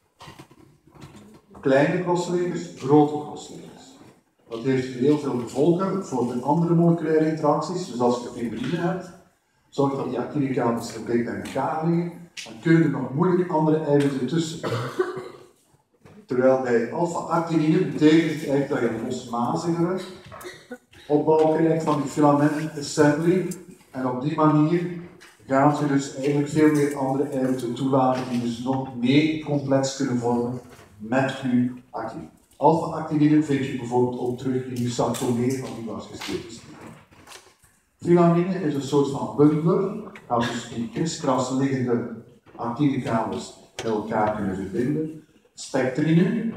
kleine crosslinkers, grote crosslinkers. Dat heeft heel veel gevolgen voor de andere moleculaire interacties. Dus als je fibrine hebt, zorgt dat die actieve kabels dicht bij elkaar liggen, dan kun je er nog moeilijk andere eiwitten tussen. Terwijl bij alpha-actinine betekent het eigenlijk dat je een osmasigere opbouw krijgt van die filament assembly. En op die manier gaat je dus eigenlijk veel meer andere eiwitten toelaten die dus nog meer complex kunnen vormen met je actinine. Alpha-actinine vind je bijvoorbeeld ook terug in je sarcomeer van die wasgestepen. Filamine is een soort van bundler, dat dus die kriskras liggende actieve kabels met elkaar kunnen verbinden. Spectrine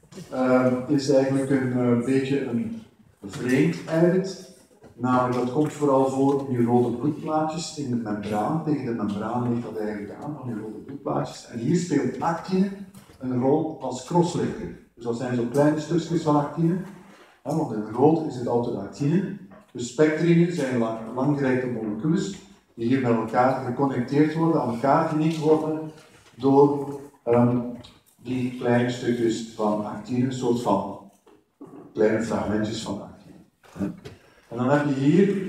is eigenlijk een beetje een vreemd eiwit. Namelijk, dat komt vooral voor in je rode bloedplaatjes in de membraan. Tegen de membraan ligt dat eigenlijk aan, van je rode bloedplaatjes. En hier speelt actine een rol als crosslinker. Dus dat zijn zo kleine stukjes van actine. Want in rood is het altijd actine. Dus spectrine zijn langgerekte moleculen die hier met elkaar geconnecteerd worden, aan elkaar geniet worden door die kleine stukjes van actine, een soort van kleine fragmentjes van actine. En dan heb je hier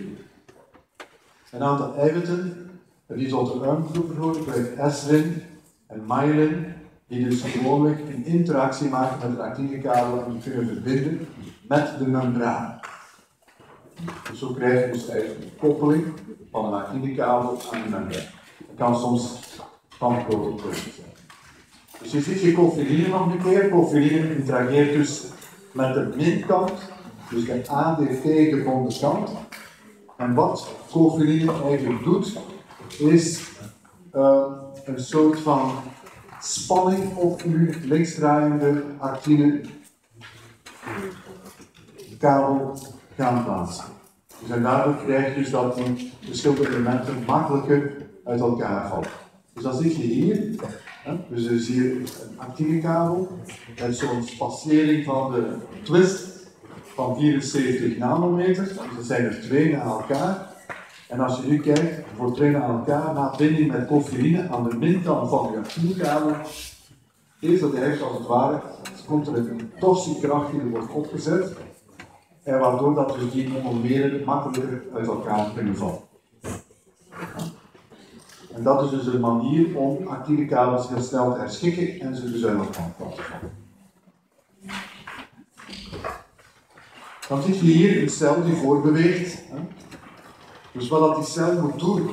een aantal eiwitten die tot de UM-groep behoren, gelijk esrin en myelin, die dus gewoonlijk een interactie maken met de actieve kabel en die kunnen verbinden met de membraan. Dus zo krijg je dus eigenlijk een koppeling van een actieve kabel aan de membraan. Dat kan soms van grote grootte zijn. Dus je ziet je cofiline nog een keer. Cofiline interageert dus met de minkant, dus de ADP-gebonden kant. En wat cofiline eigenlijk doet, is een soort van spanning op uw linksdraaiende actine kabel gaan plaatsen. Dus en daardoor krijg je dus dat die verschillende elementen makkelijker uit elkaar vallen. Dus dat zie je hier. Dus er is hier een actieve kabel met zo'n spatiëring van de twist van 74 nanometer. Dus dat zijn er 2 na elkaar. En als je nu kijkt, voor 2 na elkaar, na binding met cofiline aan de minkant van je actieve kabel, is dat eigenlijk als het ware, komt er een torsiekracht die er wordt opgezet. En waardoor dat dus die monomeren makkelijker uit elkaar kunnen vallen. En dat is dus een manier om actieve kabels heel snel te herschikken en ze dus uit elkaar te vallen. Dan zie je hier een cel die voorbeweegt. Dus wat die cel moet doen,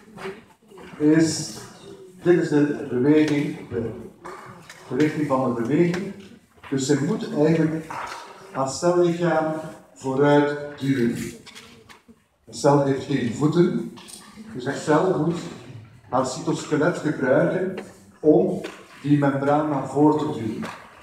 is, dit is de beweging, de richting van de beweging. Dus ze moet eigenlijk haar cellichaam vooruit duwen. Een cel heeft geen voeten, dus een cel moet haar cytoskelet gebruiken om die membraan naar voren te duwen.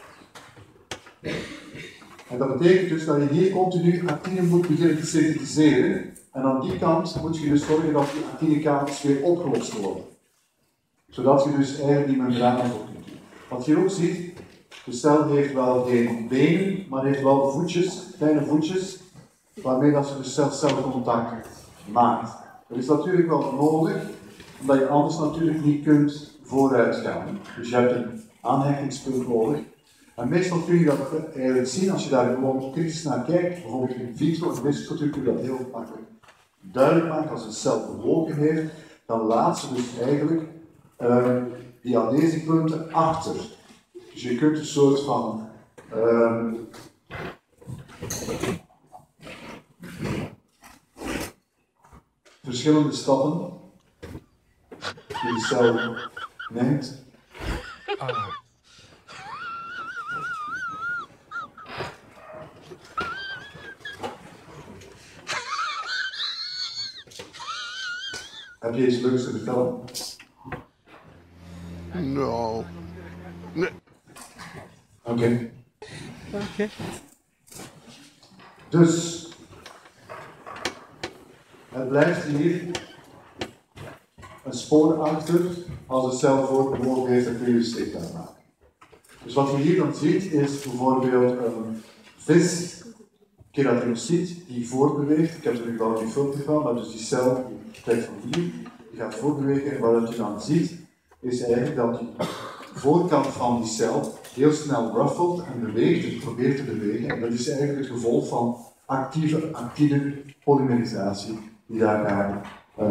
En dat betekent dus dat je hier continu actine moet beginnen te synthetiseren. En aan die kant moet je dus zorgen dat die actinekabels weer opgelost worden. Zodat je dus eigenlijk die membraan naar voren kunt duwen. Wat je ook ziet, de cel heeft wel geen benen, maar heeft wel voetjes, kleine voetjes, waarmee dat ze dus cel-celcontact maakt. Dat is natuurlijk wel nodig, omdat je anders natuurlijk niet kunt vooruit gaan. Dus je hebt een aanhechtingspunt nodig. En meestal kun je dat eigenlijk zien als je daar gewoon kritisch naar kijkt, bijvoorbeeld in vitro, in vitro kun je dat heel makkelijk duidelijk maken. Als een cel bewogen heeft, dan laat ze dus eigenlijk die aan deze punten achter. Dus je kunt een soort van verschillende stappen die de cel neemt. Heb je iets leuks te vertellen? No. Nee. Oké. Dus, het blijft hier een spoor achter als de cel voortbewogen heeft en kun je steekbaar maken. Dus wat je hier dan ziet is bijvoorbeeld een vis, keratinocyt, die voortbeweegt. Ik heb er nu wel geen filmpje van, maar dus die cel die trekt van hier, die gaat voortbewegen en wat je dan ziet is eigenlijk dat die voorkant van die cel heel snel ruffelt en beweegt, dus probeert te bewegen. En dat is eigenlijk het gevolg van actieve polymerisatie die daar gaat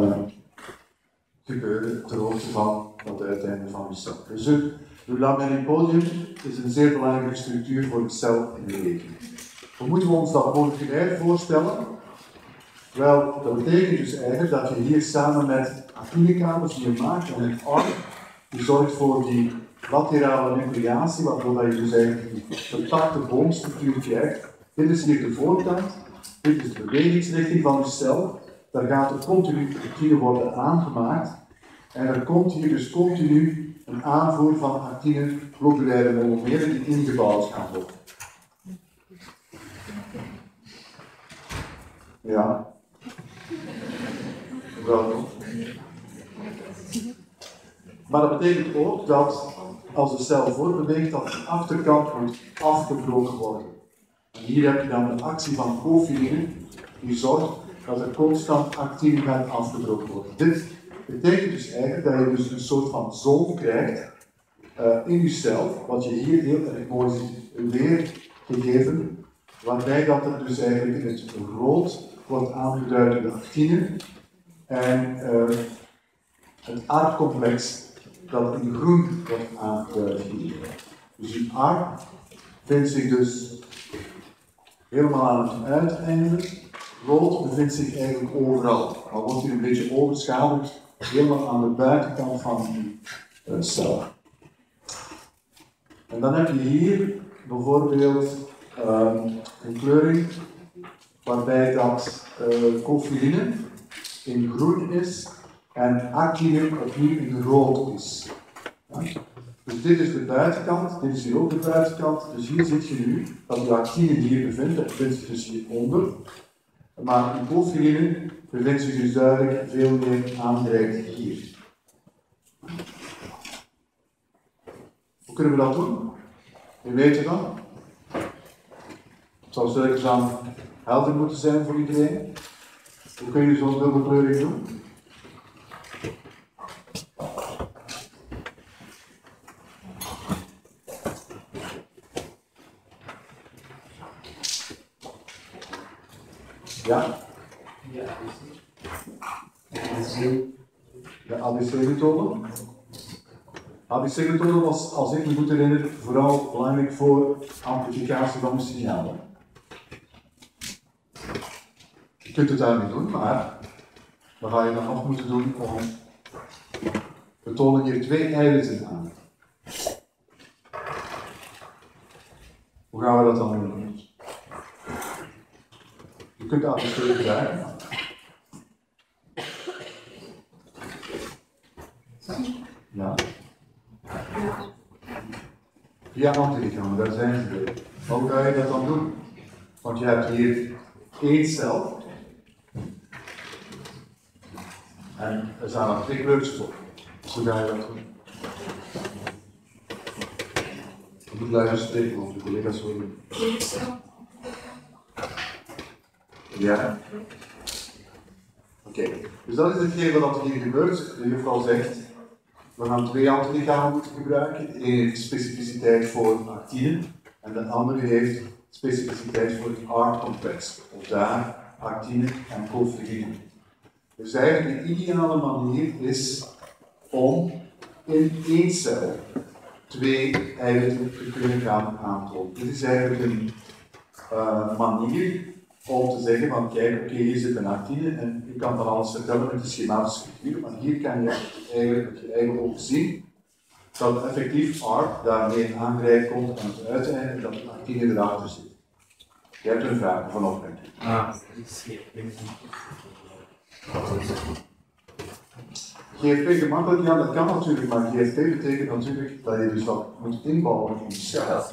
gebeuren ter hoogte van het uiteinde van de cel. Dus het lamellipodium is een zeer belangrijke structuur voor de cel in beweging. Hoe moeten we ons dat moleculair voorstellen? Wel, dat betekent dus eigenlijk dat je hier samen met actinekamers die je maakt en het arm, die zorgt voor die laterale nucleatie, waardoor je dus eigenlijk die vertakte boomstructuur krijgt. Dit is hier de voorkant, dit is de bewegingsrichting van de cel. Daar gaat er continu actine worden aangemaakt en er komt hier dus continu een aanvoer van actine globulaire monomeren die ingebouwd gaan worden. Ja. Welkom. Maar dat betekent ook dat als de cel voortbeweegt, dat de achterkant moet afgebroken worden. En hier heb je dan de actie van cofiline, die zorgt dat er constant actine gaat afgebroken worden. Dit betekent dus eigenlijk dat je dus een soort van zoom krijgt in je cel, wat je hier heel erg mooi ziet weergegeven, waarbij dat er dus eigenlijk in het rood wordt aangeduid de actine en het aardcomplex dat in groen wordt aangeduid hier. Dus die aard vindt zich dus helemaal aan het uiteinde. Rood bevindt zich eigenlijk overal, maar wordt hier een beetje overschaduwd, helemaal aan de buitenkant van die cel. En dan heb je hier bijvoorbeeld een kleuring waarbij dat cofiline in groen is en actine opnieuw in rood is. Ja? Dus dit is de buitenkant, dit is hier ook de buitenkant. Dus hier zie je nu dat de actine die hier bevindt, dat bevindt zich dus hieronder. Maar de cofiline bevindt zich dus duidelijk veel meer aangereikt hier. Hoe kunnen we dat doen? Wie weet je dat? Het zou sterk aan helder moeten zijn voor iedereen. Hoe kun je zo'n dubbelkleuring doen? Ja? De ABC-methode. ABC-methode was, als ik me goed herinner, vooral belangrijk voor amplificatie van de signalen. Je kunt het daarmee doen, maar wat ga je dan nog moeten doen om... We tonen hier 2 eiwitten aan. Hoe gaan we dat dan doen? Je kunt ABC gebruiken. Ja. Via antilichamen, daar zijn ze weer. Maar hoe ga je dat dan doen? Want je hebt hier 1 cel. En er staan er 2 kleurtjes op. Dus hoe ga je dat doen? Ik moet blijven spreken, want de collega's willen. Ja. Oké. Dus dat is hetgeen wat hier gebeurt. De juffrouw zegt, we gaan 2 antilichamen moeten gebruiken. De ene heeft specificiteit voor actine en de andere heeft specificiteit voor het aardcomplex. Of daar actine en cofiline. Dus eigenlijk de ideale manier is om in één cel 2 eiwitten te kunnen gaan aantonen. Dit is eigenlijk een manier om te zeggen van kijk, oké, hier zit een actine en je kan van alles vertellen met de schematische figuur, maar hier kan je eigenlijk met je eigen ogen zien dat effectief R daarmee aangrijpt komt aan het uiteinde dat de actine erachter zit. Je hebt een vraag van opmerking. GFP gemakkelijk, ja dat kan natuurlijk, maar GFP betekent natuurlijk dat je dus dat moet inbouwen in je cel.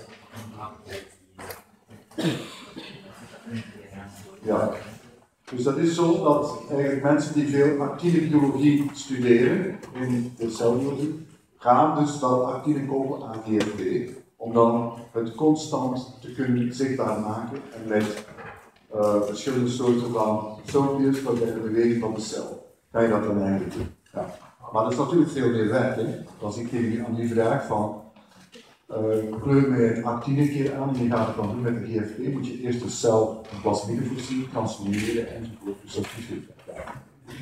Ja. Dus dat is zo dat eigenlijk mensen die veel actinebiologie studeren in de celbiologie, gaan dus dat actine koppelen aan GFP, om dan het constant te kunnen zichtbaar maken en met verschillende soorten van filmpjes bij de beweging van de cel. Kan je dat dan eigenlijk doen? Ja. Maar dat is natuurlijk veel meer werk. Hè? Als ik aan die vraag van kleur met actine een keer aan en je gaat het dan doen met de GFP, moet je eerst de cel een plasmide voorzien, transformeren enzovoort. Dus dat is veel werk.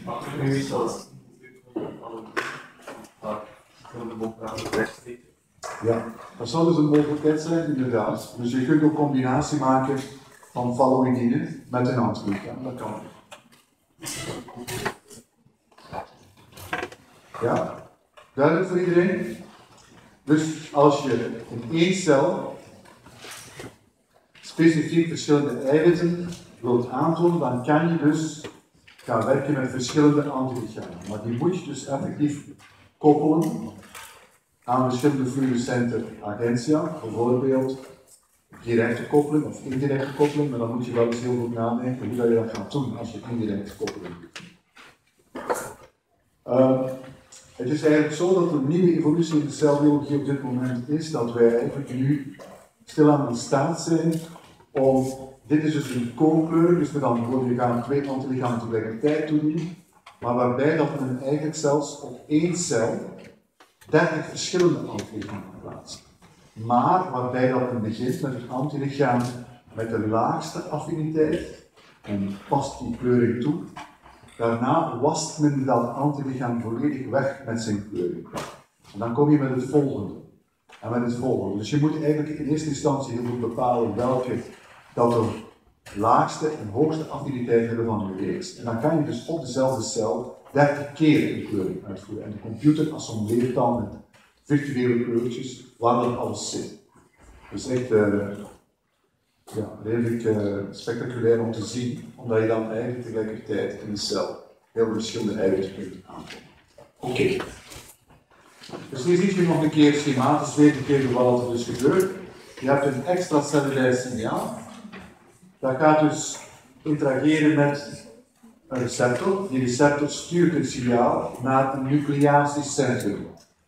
Ja, dat zou dus een mogelijkheid zijn, inderdaad. Dus je kunt ook combinatie maken van phalloïdine met een antilichaam. Dat kan. Ja, duidelijk voor iedereen? Dus als je in één cel specifiek verschillende eiwitten wilt aantonen, dan kan je dus gaan werken met verschillende antilichamen. Maar die moet je dus effectief koppelen aan verschillende fluorescente agentia, bijvoorbeeld directe koppeling of indirecte koppeling, maar dan moet je wel eens heel goed nadenken hoe dat je dat gaat doen als je indirecte koppeling doet. Het is eigenlijk zo dat de nieuwe evolutie in de celbiologie op dit moment is dat wij eigenlijk nu stilaan in staat zijn om, dit is dus een koolkleur, dus we gaan 2 antilichamen tegelijkertijd toedienen, maar waarbij dat men eigenlijk zelfs op één cel 30 verschillende antilichamen plaatst. Maar waarbij dat men begint met het antilichaam met de laagste affiniteit en past die kleuring toe. Daarna wast men dat antilichaam volledig weg met zijn kleuring. En dan kom je met het volgende. En met het volgende. Dus je moet eigenlijk in eerste instantie heel goed bepalen welke dat de laagste en hoogste affiniteit hebben van je reeks. En dan kan je dus op dezelfde cel 30 keer een kleuring uitvoeren. En de computer assembleert dan met virtuele kleurtjes waar dat alles zit. Dus echt redelijk spectaculair om te zien, omdat je dan eigenlijk tegelijkertijd in de cel heel verschillende eiwitten kunt aantonen. Oké. Dus hier zie je nog een keer schematisch weten geven wat er dus gebeurt. Je hebt een extracellulair signaal. Dat gaat dus interageren met een receptor. Die receptor stuurt het signaal naar een nucleatiecentrum.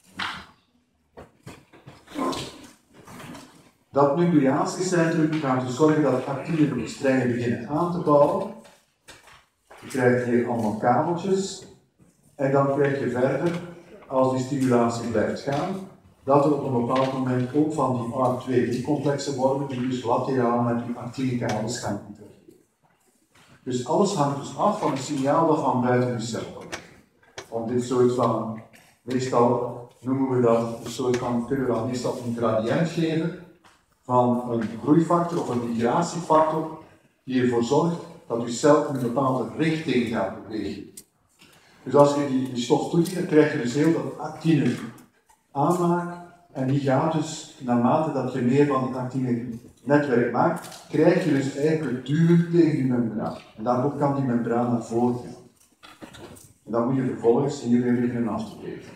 Dat nucleatiecentrum gaat dus zorgen dat actine de strengen beginnen aan te bouwen. Je krijgt hier allemaal kabeltjes. En dan krijg je verder, als die stimulatie blijft gaan, dat er op een bepaald moment ook van die R2-complexen worden, die dus lateraal met die actinekabels gaan interageren. Dus alles hangt dus af van het signaal dat van buiten de cel komt. Om dit soort van, meestal noemen we dat een soort van, kunnen we dan meestal een gradient geven van een groeifactor of een migratiefactor die ervoor zorgt dat je cel in een bepaalde richting gaat bewegen. Dus als je die stof toedient, dan krijg je dus heel veel actine aanmaakt en die gaat dus, naarmate dat je meer van die actine netwerk maakt, krijg je dus eigenlijk duwen tegen die membraan. En daardoor kan die membraan naar voren gaan. En dan moet je vervolgens hier weer beginnen af te breken.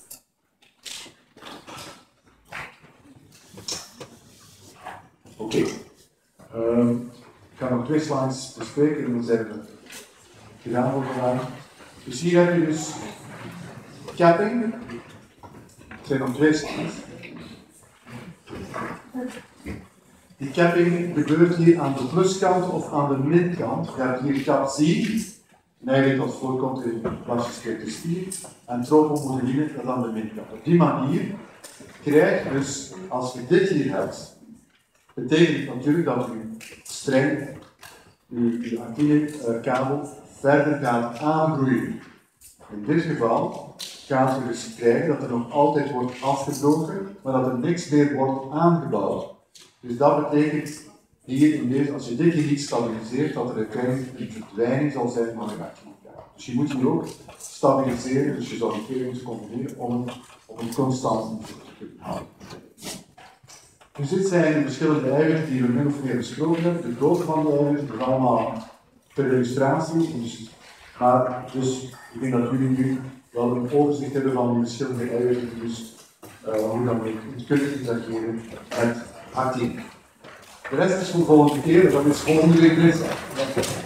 Oké. Ik ga nog 2 slides bespreken en dan zijn we gedaan voor vandaag. Dus hier heb je dus capping. Het zijn nog 2 slides. Die capping gebeurt hier aan de pluskant of aan de minkant. Je hebt hier cap Z, en eigenlijk dat voorkomt in plastische textiel, en tropomodeline, dat aan de minkant. Op die manier krijg je dus, als je dit hier hebt, betekent natuurlijk dat je streng, je actinekabel verder gaat aangroeien. In dit geval gaat je dus krijgen dat er nog altijd wordt afgebroken, maar dat er niks meer wordt aangebouwd. Dus dat betekent hier in deze, als je dit hier niet stabiliseert, dat er uiteindelijk een verdwijning zal zijn van de activiteit. Dus je moet hier ook stabiliseren, dus je zal die twee moeten combineren om een constant niveau te kunnen houden. Dus dit zijn de verschillende eiwitten die we min of meer besproken hebben. De grootte van de eiwitten, dat is allemaal ter illustratie. Dus ik denk dat jullie nu wel een overzicht hebben van die verschillende eiwitten, dus hoe dan we kunnen interageren met actine. De rest is voor de volgende keer, dat is volgende week dinsdag.